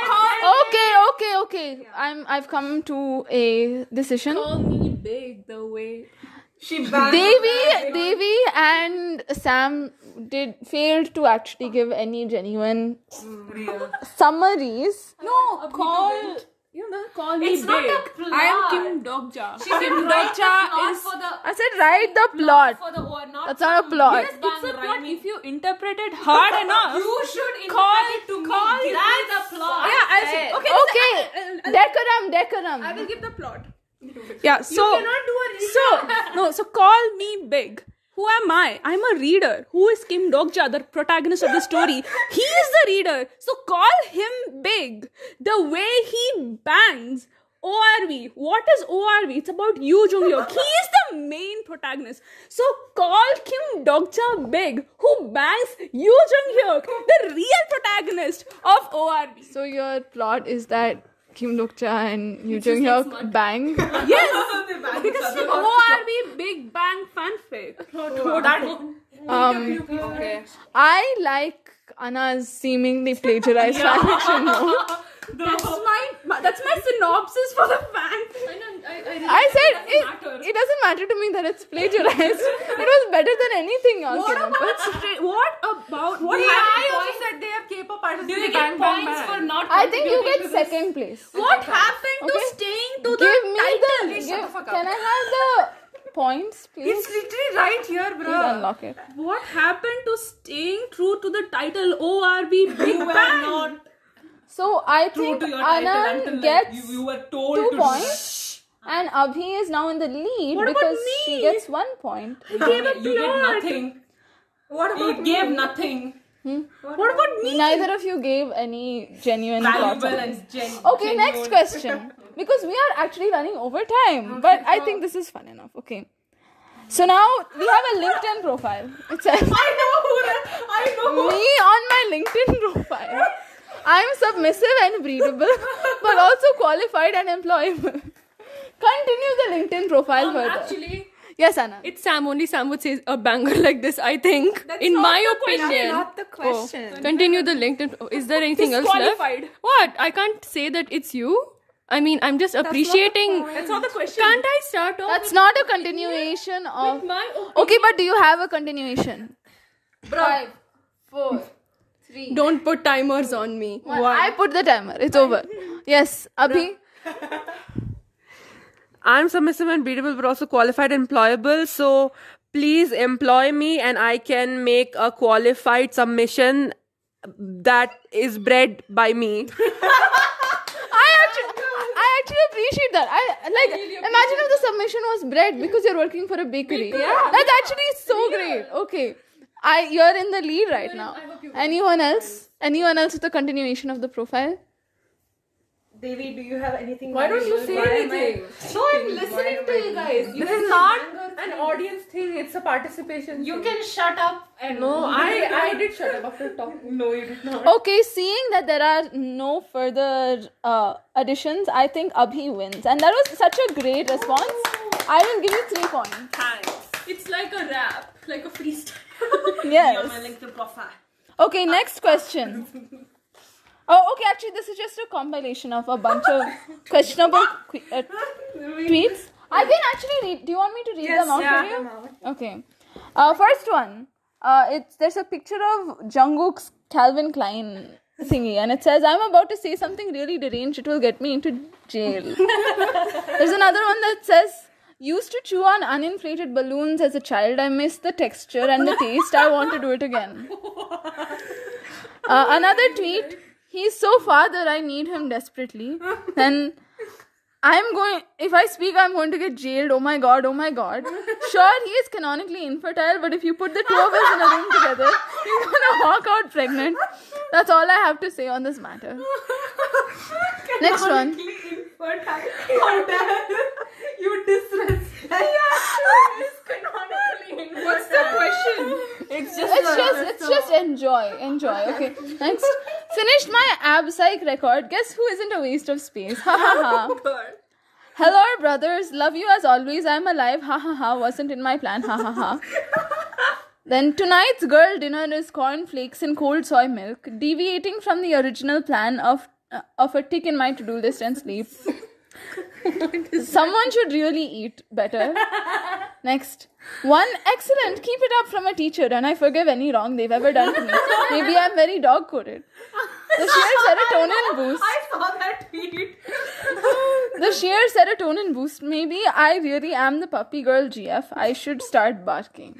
Okay. I've come to a decision. call me big the way. She banged. Devi and Sam failed to actually give any genuine summaries. No, call. Call me It's big. not a plot. I am Kim Dokja. Kim Dokja is. for the I said write the plot. for the not That's not a plot. Yes, It's a plot if you interpret it hard enough. You should Call- interpret it to call me. Give me the plot. Yeah, I'll say. Okay. Decorum. I will give the plot. Yeah, so so call me big. Who am I? I'm a reader. Who is Kim Dokja, the protagonist of the story? He is the reader. So call him big. The way he bangs. ORV. What is ORV? It's about Yoo Jung Hyuk. He is the main protagonist. So call Kim Dokja big, who bangs Yoo Jung Hyuk, the real protagonist of ORV. So your plot is that Kim Dokja and Yoo Jung Hyuk bang. Yes, because ORV Big Bang fanfic. Okay. I like Anna's seemingly plagiarized fanfiction more. That's my synopsis for the fanfic. I said it doesn't matter to me that it's plagiarized. It was better than anything else. What about what I also said they have K-pop artists. Do you get points for not? I think you get second place. What happened to Okay. staying to Give the me title? Can I have the points, please? It's literally right here, Please bro. unlock it. What happened to staying true to the title ORB Big Bang? So I think Anand gets you were told 2 points, and Abhi is now in the lead What about because me? she gets 1 point. You get nothing. What about You gave nothing. What about me? Neither of you gave any genuine plots. Valuable and Okay, next question. Because we are actually running over time, but I think this is fun enough. Okay. So now we have a LinkedIn profile. It says I know. me on my LinkedIn profile. I'm submissive and breedable, but also qualified and employable. Continue the LinkedIn profile further. Actually, Yes, Anna. It's Sam. Only Sam would say a banger like this, I think. In my opinion. Not the question. Continue the link. Is there anything else left? What? I can't say that it's you. I mean, I'm just appreciating. That's not the question. Can't I start off? That's not a continuation of. my opinion. Okay, but do you have a continuation? 5, 4, 3. Don't put timers on me. I put the timer. It's over. Yes, Abhi. I'm submissive and beatable, but also qualified and employable. So please employ me, and I can make a qualified submission that is bred by me. I actually appreciate that. Imagine if the submission was bread because you're working for a bakery. Yeah. That's actually so great. Okay. You're in the lead right now. Anyone else? Anyone else with a continuation of the profile? Devi, do you have anything? Why don't you say anything? No, I'm listening to you guys. This is not an audience thing. It's a participation. You can shut up and No, I did shut up after talking. No, you did not. Okay, seeing that there are no further additions, I think Abhi wins. And that was such a great response. I will give you 3 points. Thanks. It's like a rap, like a freestyle. Yes. My LinkedIn profile. Okay, next question. Oh, okay, actually, this is just a compilation of a bunch of questionable tweets. I can actually read. Do you want me to read them out for you? Okay. First one. There's a picture of Jungkook's Calvin Klein thingy, and it says, "I'm about to say something really deranged. It will get me into jail." There's another one that says, "Used to chew on uninflated balloons as a child. I miss the texture and the taste. I want to do it again." Another tweet. "He's so far that I need him desperately." Then, if I speak, I'm going to get jailed. Oh my god, oh my god. Sure, he is canonically infertile, but if you put the 2 of us in a room together, he's gonna walk out pregnant. That's all I have to say on this matter. Next one. How dare you disrespect? What's the question? It's just enjoy. Okay, next. Finished my ab psych record. Guess who isn't a waste of space? Ha ha ha. Hello, brothers. Love you as always. I'm alive. Ha ha ha. Wasn't in my plan. Ha ha ha. Then tonight's girl dinner is cornflakes and cold soy milk, deviating from the original plan of a tick in my to-do list and sleep. Someone should really eat better. Next. 1 excellent. Keep it up from a teacher, and I forgive any wrong they've ever done to me. Maybe I'm very dog-coded. The sheer serotonin boost. I saw that tweet. The sheer serotonin boost. Maybe I really am the puppy girl GF. I should start barking.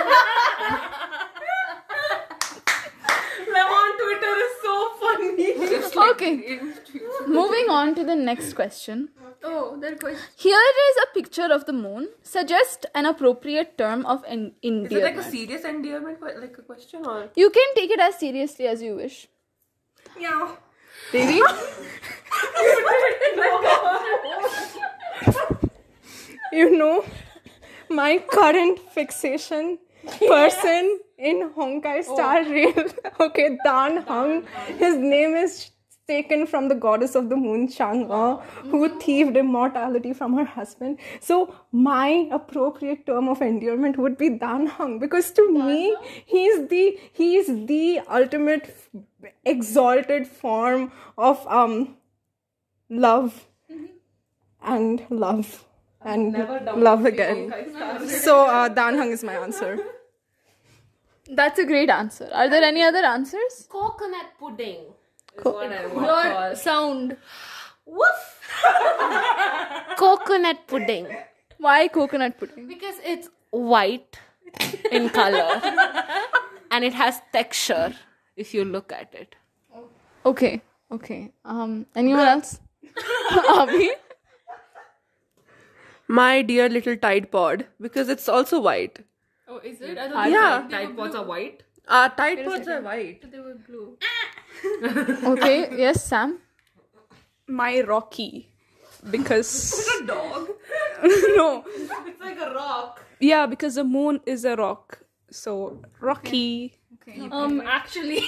Them on Twitter is so funny. Okay. Moving on to the next question. Oh, that question. Here is a picture of the moon. Suggest an appropriate term of endearment. Is it like a serious endearment, like a question, or? You can take it as seriously as you wish. Yeah. Devi? You know, my current fixation person in Honkai Star Rail. Okay, Dan Heng. His name is taken from the goddess of the moon, Chang'e, who thieved immortality from her husband. So my appropriate term of endearment would be Dan Heng, because to me, he's the ultimate exalted form of love and love and love again. So Dan Heng is my answer. That's a great answer. Are there any other answers? Coconut pudding. Your sound. Woof. Coconut pudding. Why coconut pudding? Because it's white in color and it has texture if you look at it. Okay. Anyone else? Abhi? My dear little Tide Pod, because it's also white. Oh, is it? Yeah. Tide pods are white. Tide Pods are white. They were blue. Okay, yes, Sam? My Rocky. Because... It's a dog. No. It's like a rock. Yeah, because the moon is a rock. So, Rocky. Actually,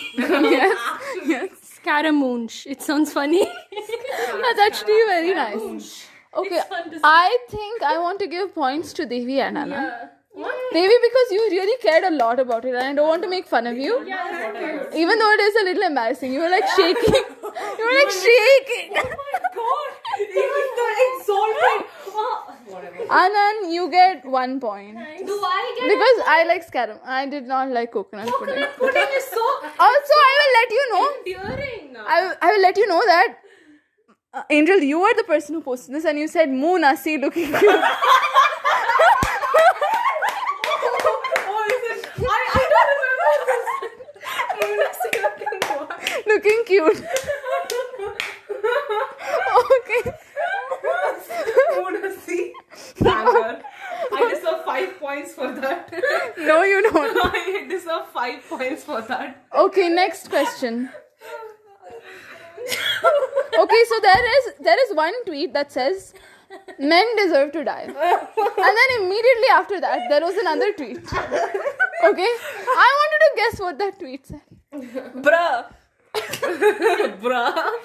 Yes. Scaramouche. It sounds funny. That's actually very nice. Okay, I think I want to give points to Devi and Anna. Devi, because you really cared a lot about it and I don't want to make fun of you. Even though it is a little embarrassing. You were like shaking. You were like shaking. Even the exalted. Whatever. Anand, you get 1 point. Do I get Because I like scarum. I did not like coconut pudding. Coconut pudding is so Also, I will let you know. endearing. I will let you know that Angel, you were the person who posted this and you said Moo Nasi looking cute. Oh, is it? I don't remember this. Looking cute. Okay. Wanna see? Anger. I deserve 5 points for that. No, you don't. I deserve 5 points for that. Okay, next question. Okay, so there is one tweet that says men deserve to die. And then immediately after that there was another tweet. Okay? I wanted to guess what that tweet said. Bruh. Bruh.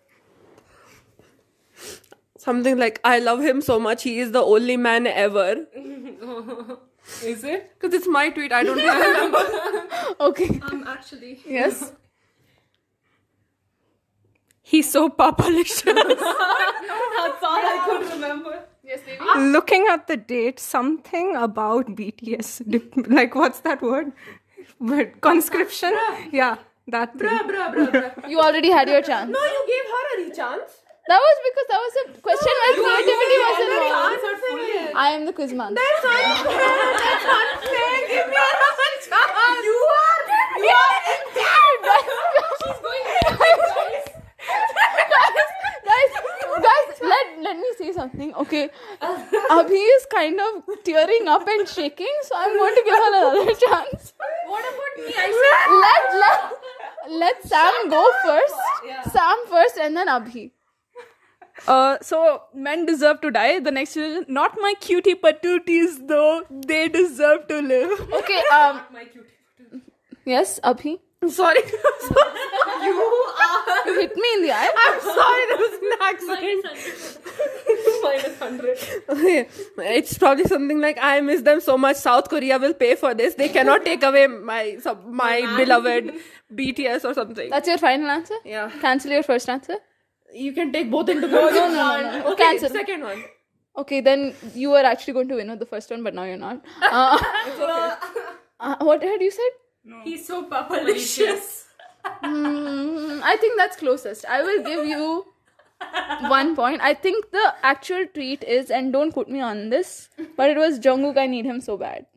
Something like, I love him so much, he is the only man ever. Is it? Because it's my tweet, I don't remember. Okay. Actually, Yes. he's so papalicious. That's all I could remember. Looking at the date, something about BTS, like what's that word? But conscription? Yeah, that thing. You already had your chance. No, you gave her a chance. That was because that was a question where creativity was involved. Answered fully. I am the quiz man. That's unfair. Give me another chance. You are Guys, let me say something. Okay, Abhi is kind of tearing up and shaking, so I'm going to give her another chance. What about me? Let Sam go first. Sam first, and then Abhi. So men deserve to die. The next is not my cutie patooties though. They deserve to live. Okay. My cutie. Yes, Abhi. I'm sorry. You hit me in the eye. I'm sorry, there was an accident. -100. It's probably something like, I miss them so much. South Korea will pay for this. They cannot take away my beloved BTS or something. That's your final answer? Yeah. Cancel your first answer? You can take both into consideration. No. Okay, Cancel. second one. Okay, then you were actually going to win with the first one, but now you're not. What had you said? He's so papalicious. I think that's closest. I will give you 1 point. I think the actual tweet is, and don't quote me on this, but it was Jungkook, I need him so bad.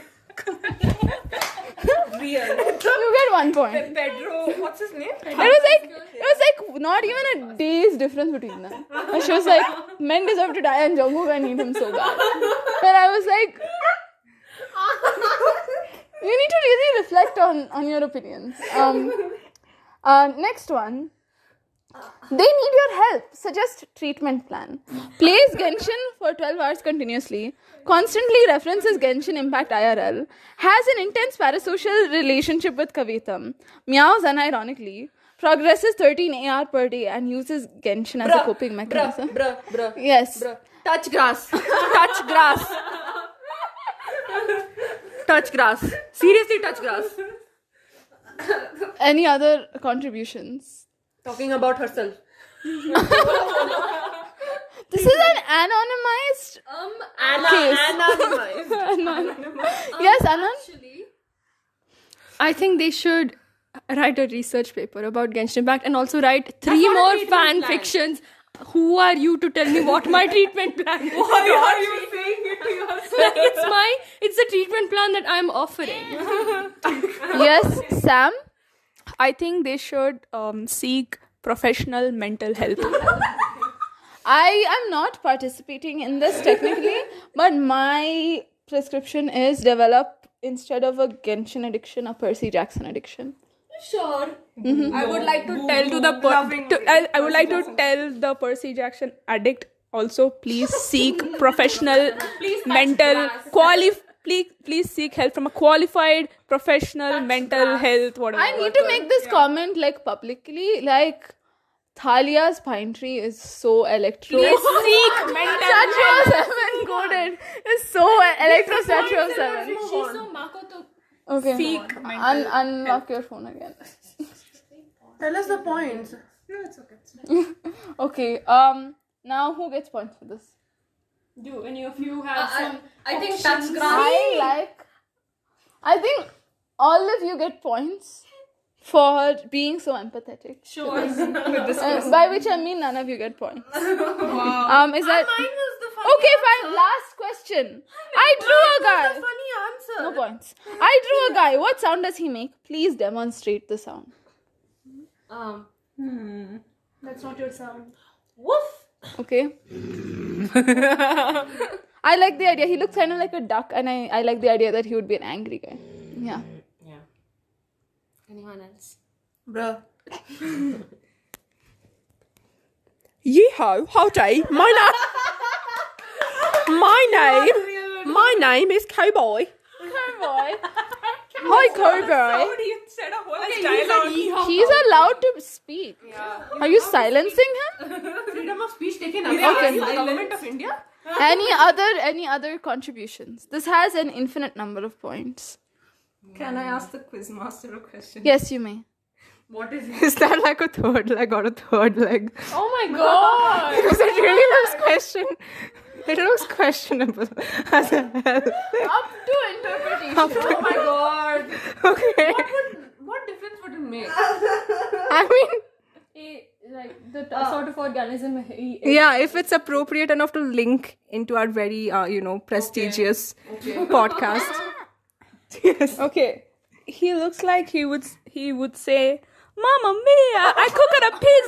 Real. You get 1 point. Pedro, what's his name? It was like not even a day's difference between them. And she was like, men deserve to die and Jungkook, I need him so bad. And I was like, you need to really reflect on your opinions. Next one. They need your help. Suggest treatment plan. Plays Genshin for 12 hours continuously. Constantly references Genshin Impact IRL. Has an intense parasocial relationship with Kavitam. Meows unironically. Progresses 13 AR per day and uses Genshin as a coping mechanism. Bruh. Yes. Touch grass. Touch grass. Touch grass. Seriously, touch grass. Any other contributions? Talking about herself. This is an anonymized case. Yes, Anand? Actually, I think they should write a research paper about Genshin Impact and also write 3 more fan fictions. Who are you to tell me what my treatment plan is? Why are you saying it to yourself? It's the treatment plan that I'm offering. Yes, Sam? I think they should seek professional mental help. I am not participating in this technically, but my prescription is develop, instead of a Genshin addiction, a Percy Jackson addiction. Sure. I would like to tell to the I would like to tell the Percy Jackson addict also, please seek professional mental please seek help from a qualified professional mental health whatever. I need to make this comment like publicly, like Thalia's Pine Tree is so electro. Statue of 7 coded is so electro. Statue of 7. She's so Makoto. Okay. Unlock your phone again. Tell us the points. Okay. Now who gets points for this? Do any of you have some? I think options? that's I think all of you get points for being so empathetic. Sure. By which I mean none of you get points. Is that Mine was the funny okay? Fine. Last question. I drew a guy. funny answer. No points. I drew a guy. What sound does he make? Please demonstrate the sound. That's not your sound. Woof. Okay. I like the idea. He looks kind of like a duck, and I like the idea that he would be an angry guy. Yeah. Anyone else? Bruh. Yeehaw, howdy. My name is Cowboy. Cowboy. Hi, Cowboy. He's allowed to speak. Are you silencing him? Freedom of speech taken away Okay. by the government of India. Any other contributions? This has an infinite number of points. Can I ask the quizmaster a question? Yes, you may. What is it? Is that like a third leg or a third leg? Oh my god! Because it really looks questionable as hell. Up to interpretation. Oh my god. Okay. What difference would it make? I mean, Like the sort of organism he is. yeah, if it's appropriate enough to link into our very, prestigious podcast. Yes. Okay. He looks like he would say, "Mamma mia, I cooked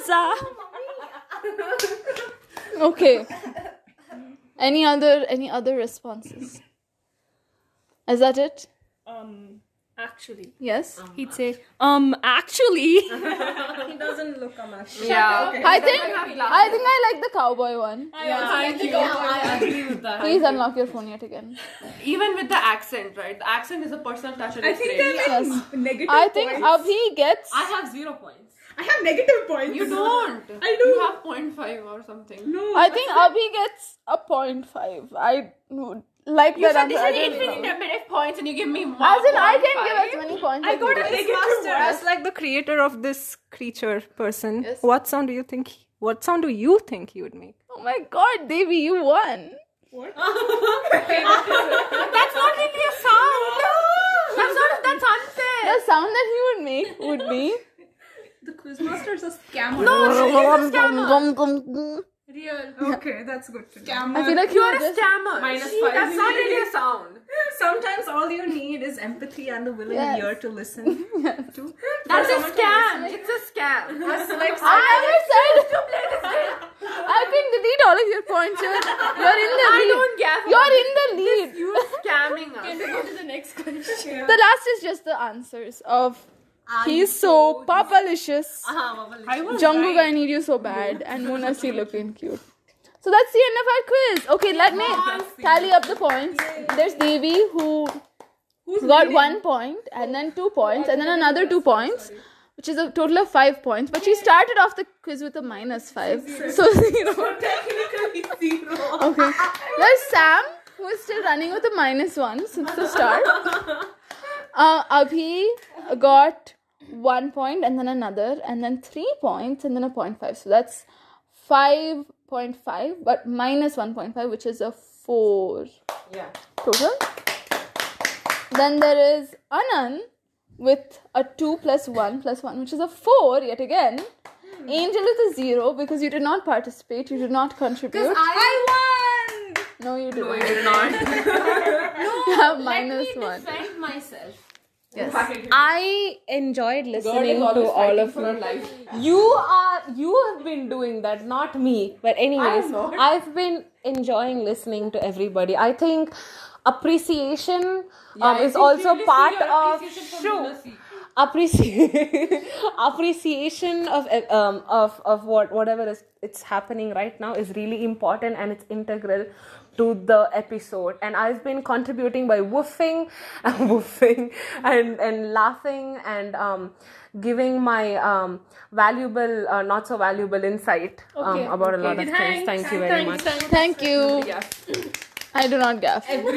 a pizza." Okay. Any other responses? Is that it? Actually, Yes. he'd say, Actually. He doesn't look a match. Yeah. I think I like the cowboy one. thank you. I agree with that. Please unlock your phone yet again. Even with the accent, right? The accent is a personal touch and I it's think great. they're Yes. negative I think points. Abhi gets. I have 0 points. I have negative points. You don't. I do. You have 0.5 or something. No. I think Abhi gets a 0.5. I would like You that said answer. this I is didn't infinite know. number of points and you give me 1. As in, I can give as many points. I got a negative As like the creator of this creature person, Yes. what sound do you think he would make? Oh my god, Devi, you won. That's not really a sound. That's unfair. The sound that he would make would be. The quizmaster is a scammer. Okay, that's good to know. I feel like you You're are a just. scammer. -5. That's not really a sound. Sometimes all you need is empathy and a willing Yes. ear to listen to. That's a scam. It's a scam. Like I never said. I can delete all of your points. You're in the lead. I don't get You're in the lead. You scamming us. Can we go to the next question? The last is just the answers of. He's so papalicious. Jungkook, I need you so bad, and Monasi looking cute. So that's the end of our quiz. Okay, let me tally up the points. There's Devi who got 1 point, and then 2 points, and then another 2 points, which is a total of 5 points. But she started off the quiz with a -5, so 0. Okay. There's Sam, who is still running with a -1 since the start. Abhi got 1 point, and then another, and then 3 points, and then a 0.5. So that's 5.5, but -1.5, which is a 4 total. Then there is Anand with a 2 + 1 + 1, which is a 4 yet again. Angel with a 0 because you did not participate, you did not contribute. I won! No, you didn't. No, you did not. You have Let me -1. defend myself. Yes. I enjoyed listening to all of you. You have been doing that, not me. But anyways, I've been enjoying listening to everybody. I think appreciation is also part of appreciation of whatever is it's happening right now is really important, and it's integral to the episode, and I've been contributing by woofing and laughing and giving my valuable, not so valuable insight about a lot of things. Thank you very much. Thank you. I do not gaff. You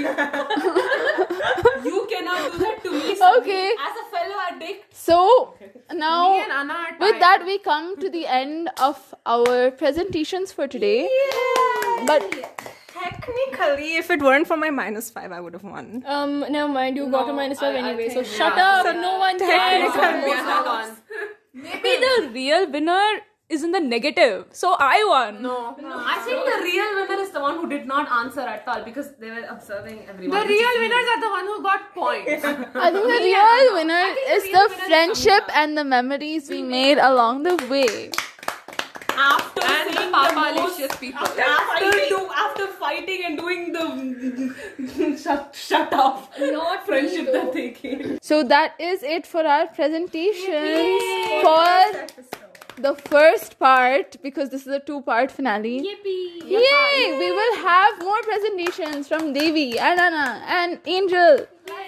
cannot do that to me. Okay. As a fellow addict. So now, Me and Anna are with tied. that, we come to the end of our presentations for today. But Technically, if it weren't for my -5, I would have won. Never mind, you got a -5 anyway, so shut up. No one cares. Maybe the real winner is in the negative. So I won. No. I think the real winner is the one who did not answer at all because they were observing everyone. The real winners are the one who got points. I think the real winner is the friendship and the memories we made along the way. After And seeing Papa the most, Alicious people. after fighting and doing the shut up Not friendship me, that they gave. So that is it for our presentations for the first part, because this is a 2-part finale. Yippee! Yay! We will have more presentations from Devi and Anna and Angel.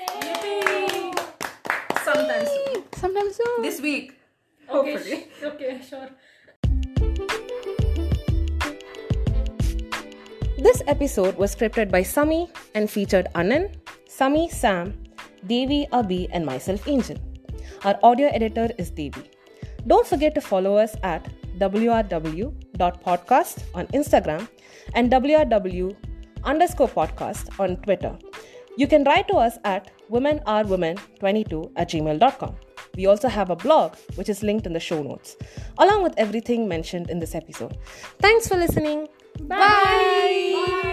Sometimes. Sometime soon. This week. Okay, sure. This episode was scripted by Sami and featured Anand, Sami, Sam, Devi, Abhi, and myself, Angel. Our audio editor is Devi. Don't forget to follow us at wrw.podcast on Instagram and wrw_podcast on Twitter. You can write to us at womenarewomen22@gmail.com. We also have a blog, which is linked in the show notes, along with everything mentioned in this episode. Thanks for listening. Bye.